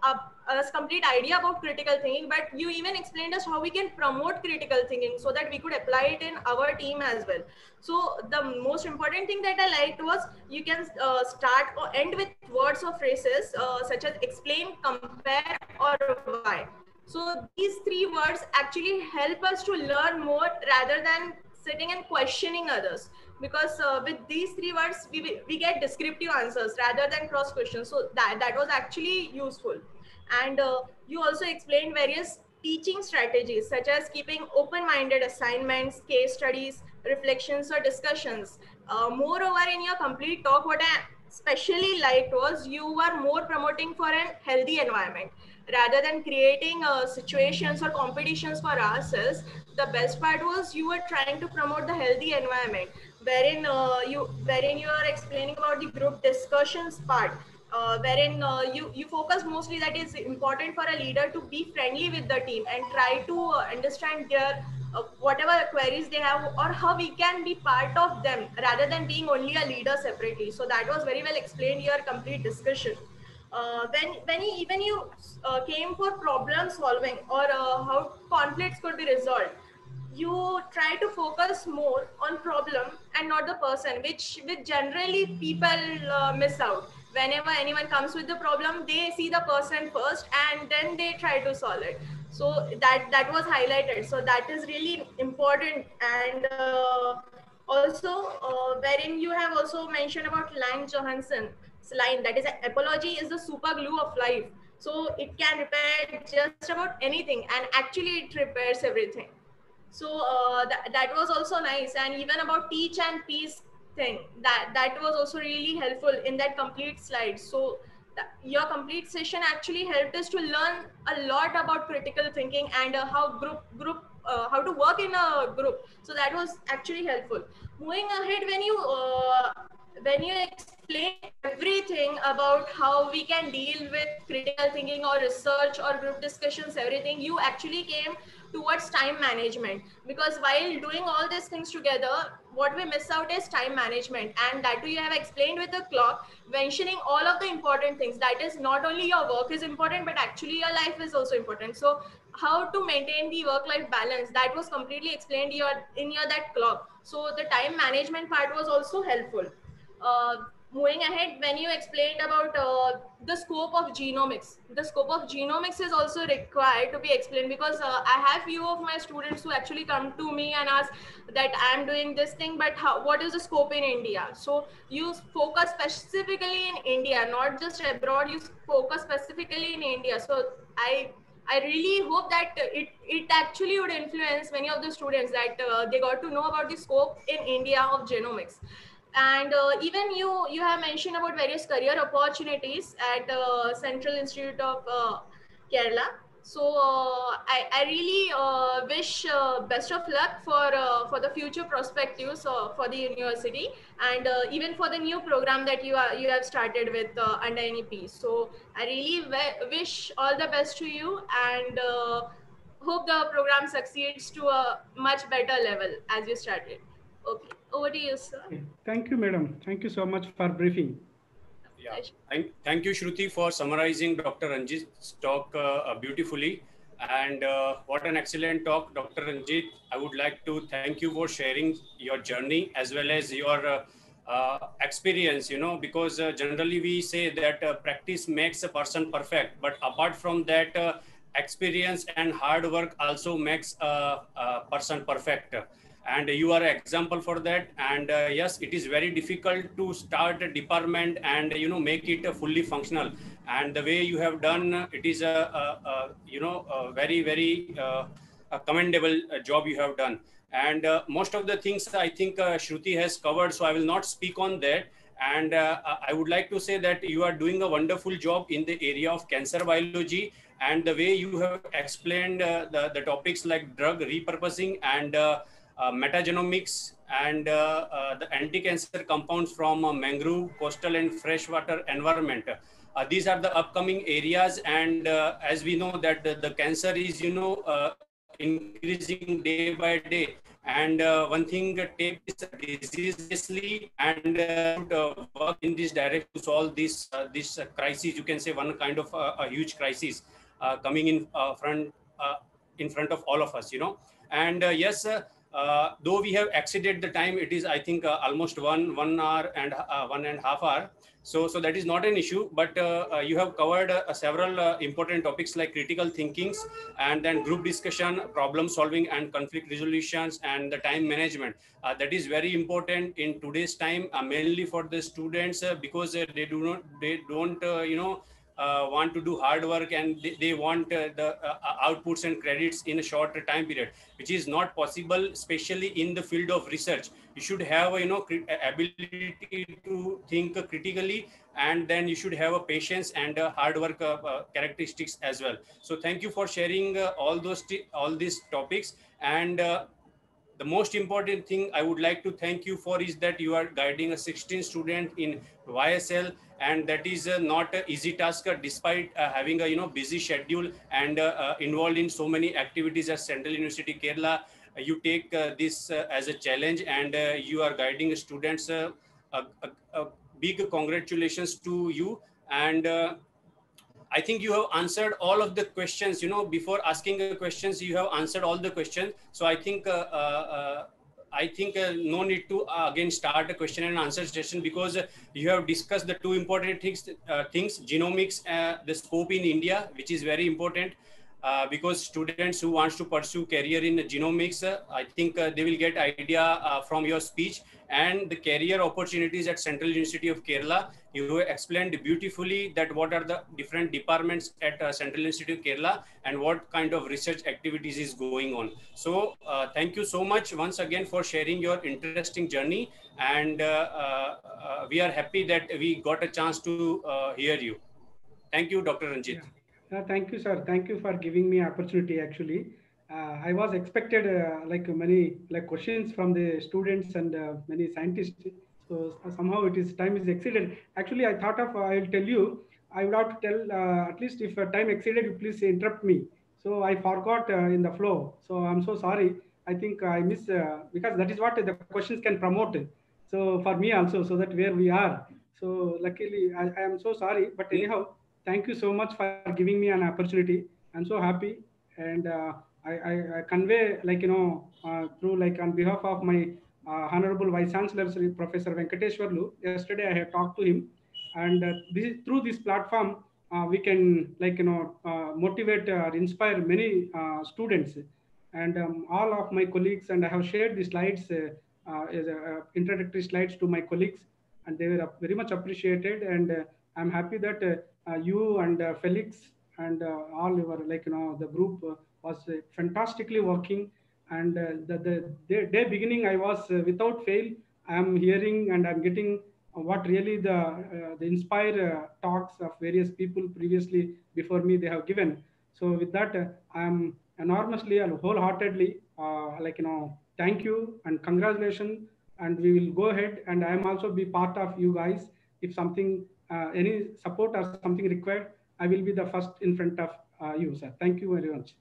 uh, us complete idea about critical thinking, but you even explained us how we can promote critical thinking so that we could apply it in our team as well. So the most important thing that I liked was you can uh, start or end with words or phrases uh, such as explain, compare, or why. So these three words actually help us to learn more rather than sitting and questioning others, because uh, with these three words we, we get descriptive answers rather than cross questions. So that, that was actually useful. And uh, you also explained various teaching strategies such as keeping open-minded assignments, case studies, reflections, or discussions. Uh, moreover, in your complete talk, what I especially liked was you were more promoting for a healthy environment rather than creating uh, situations or competitions for ourselves. The best part was you were trying to promote the healthy environment, wherein uh, you wherein you are explaining about the group discussions part, uh, wherein uh, you you focus mostly that it's important for a leader to be friendly with the team and try to uh, understand their uh, whatever queries they have, or how we can be part of them rather than being only a leader separately. So that was very well explained in your complete discussion. Uh, when when you, even you uh, came for problem solving or uh, how conflicts could be resolved, you try to focus more on problem and not the person, which which generally people uh, miss out. Whenever anyone comes with the problem, they see the person first and then they try to solve it. So that that was highlighted. So that is really important. And uh, also uh, wherein you have also mentioned about Lang Johansson's line, that is, apology is the super glue of life. So it can repair just about anything, and actually it repairs everything. So uh, that, that was also nice. And even about teach and peace thing, that that was also really helpful in that complete slide. So that, your complete session actually helped us to learn a lot about critical thinking and uh, how group group uh, how to work in a group. So that was actually helpful. Moving ahead, when you uh, when you explain everything about how we can deal with critical thinking or research or group discussions, everything, you actually came towards time management, because while doing all these things together, what we miss out is time management. And that too you have explained with the clock, mentioning all of the important things. That is, not only your work is important, but actually your life is also important. So how to maintain the work-life balance, that was completely explained your in your that clock. So the time management part was also helpful. Uh, moving ahead, when you explained about uh, the scope of genomics, the scope of genomics is also required to be explained, because uh, I have few of my students who actually come to me and ask that I'm doing this thing, but how, what is the scope in India? So you focus specifically in India, not just abroad. You focus specifically in India. So I I really hope that it, it actually would influence many of the students, that uh, they got to know about the scope in India of genomics. And uh, even you you have mentioned about various career opportunities at uh, Central Institute of uh, Kerala. So uh, I, I really uh, wish uh, best of luck for uh, for the future perspectives uh, for the university, and uh, even for the new program that you are you have started with uh, under N E P. So I really wish all the best to you, and uh, hope the program succeeds to a much better level as you started. Okay, over to you, sir. Thank you, madam. Thank you so much for briefing. Yeah, thank, thank you, Shruti, for summarizing Doctor Ranjit's talk uh, beautifully. And uh, what an excellent talk, Doctor Ranjit. I would like to thank you for sharing your journey as well as your uh, uh, experience, you know, because uh, generally we say that uh, practice makes a person perfect. But apart from that, uh, experience and hard work also makes a, a person perfect. And you are an example for that. And uh, yes, it is very difficult to start a department and you know make it uh, fully functional. And the way you have done, it is a, a, a you know a very very uh, a commendable uh, job you have done. And uh, most of the things I think uh, Shruti has covered, so I will not speak on that. And uh, I would like to say that you are doing a wonderful job in the area of cancer biology. And the way you have explained uh, the, the topics like drug repurposing and uh, Uh, metagenomics and uh, uh, the anti-cancer compounds from uh, mangrove, coastal and freshwater environment. Uh, these are the upcoming areas, and uh, as we know that the, the cancer is, you know, uh, increasing day by day. And uh, one thing, uh, take this diseaselessly and uh, work in this direction to solve this uh, this uh, crisis. You can say one kind of uh, a huge crisis uh, coming in uh, front uh, in front of all of us, you know. And uh, yes, uh, uh, though we have exceeded the time, it is I think uh, almost one one hour and uh, one and a half hour. So, so that is not an issue, but uh, uh, you have covered uh, several uh, important topics like critical thinkings, and then group discussion, problem solving and conflict resolutions, and the time management. Uh, that is very important in today's time, uh, mainly for the students, uh, because uh, they do not, they don't, uh, you know, uh, want to do hard work, and they, they want uh, the uh, outputs and credits in a shorter time period, which is not possible, especially in the field of research. You should have a, you know, ability to think critically, and then you should have a patience and a hard work uh, uh, characteristics as well. So thank you for sharing uh, all those all these topics. And uh, the most important thing I would like to thank you for is that you are guiding a sixteen student in Y S L, and that is uh, not an easy task, uh, despite uh, having a, you know, busy schedule and uh, uh, involved in so many activities at Central University Kerala. Uh, you take uh, this uh, as a challenge, and uh, you are guiding students. Uh, a, a, a big congratulations to you. And uh, I think you have answered all of the questions, you know, before asking the questions, you have answered all the questions. So I think, uh, uh, I think uh, no need to uh, again start a question and answer session, because uh, you have discussed the two important things, uh, things genomics, uh, the scope in India, which is very important. Uh, because students who wants to pursue career in genomics, uh, I think uh, they will get idea uh, from your speech, and the career opportunities at Central University of Kerala. You explained beautifully that what are the different departments at uh, Central University of Kerala and what kind of research activities is going on. So uh, thank you so much once again for sharing your interesting journey. And uh, uh, uh, we are happy that we got a chance to uh, hear you. Thank you, Doctor Ranjit. Yeah. Uh, thank you, sir. Thank you for giving me opportunity. Actually, uh, I was expected uh, like many like questions from the students and uh, many scientists. So uh, somehow it is time is exceeded. Actually, I thought of uh, I'll tell you. I would have to tell uh, at least if uh, time exceeded, you please interrupt me. So I forgot uh, in the flow. So I'm so sorry. I think I miss uh, because that is what the questions can promote. So for me also, so that where we are. So luckily, I, I am so sorry. But anyhow, thank you so much for giving me an opportunity. I'm so happy, and uh, I, I, I convey, like, you know, uh, through like on behalf of my uh, Honorable Vice Chancellor, Professor Venkateshwarlu. Yesterday I have talked to him, and uh, this, through this platform, uh, we can, like, you know, uh, motivate or uh, inspire many uh, students, and um, all of my colleagues. And I have shared the slides, uh, uh, as uh, introductory slides to my colleagues, and they were very much appreciated. And uh, I'm happy that uh, uh, you and uh, Felix and uh, all your, like, you know, the group uh, was uh, fantastically working. And uh, the, the, the day beginning, I was uh, without fail, I'm hearing and I'm getting uh, what really the, uh, the inspire uh, talks of various people previously before me they have given. So with that, uh, I'm enormously and wholeheartedly, uh, like, you know, thank you and congratulations. And we will go ahead, and I am also be part of you guys. If something, uh, any support or something required, I will be the first in front of uh, you, sir. Thank you very much.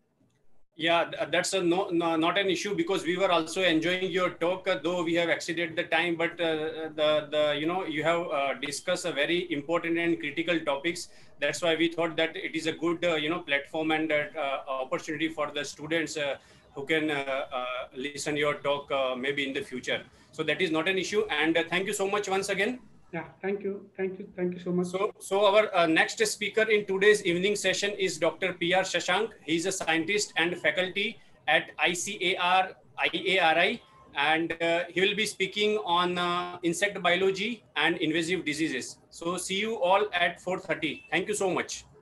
Yeah, that's a no, no, not an issue, because we were also enjoying your talk, uh, though we have exceeded the time. But uh, the the you know you have uh, discussed a very important and critical topics. That's why we thought that it is a good uh, you know platform and uh, opportunity for the students uh, who can uh, uh, listen your talk uh, maybe in the future. So that is not an issue. And uh, thank you so much once again. Yeah, thank you. Thank you. Thank you so much. So, so our uh, next speaker in today's evening session is Doctor P R Shashank. He is a scientist and faculty at I C A R I A R I, and uh, he will be speaking on uh, insect biology and invasive diseases. So see you all at four thirty. Thank you so much.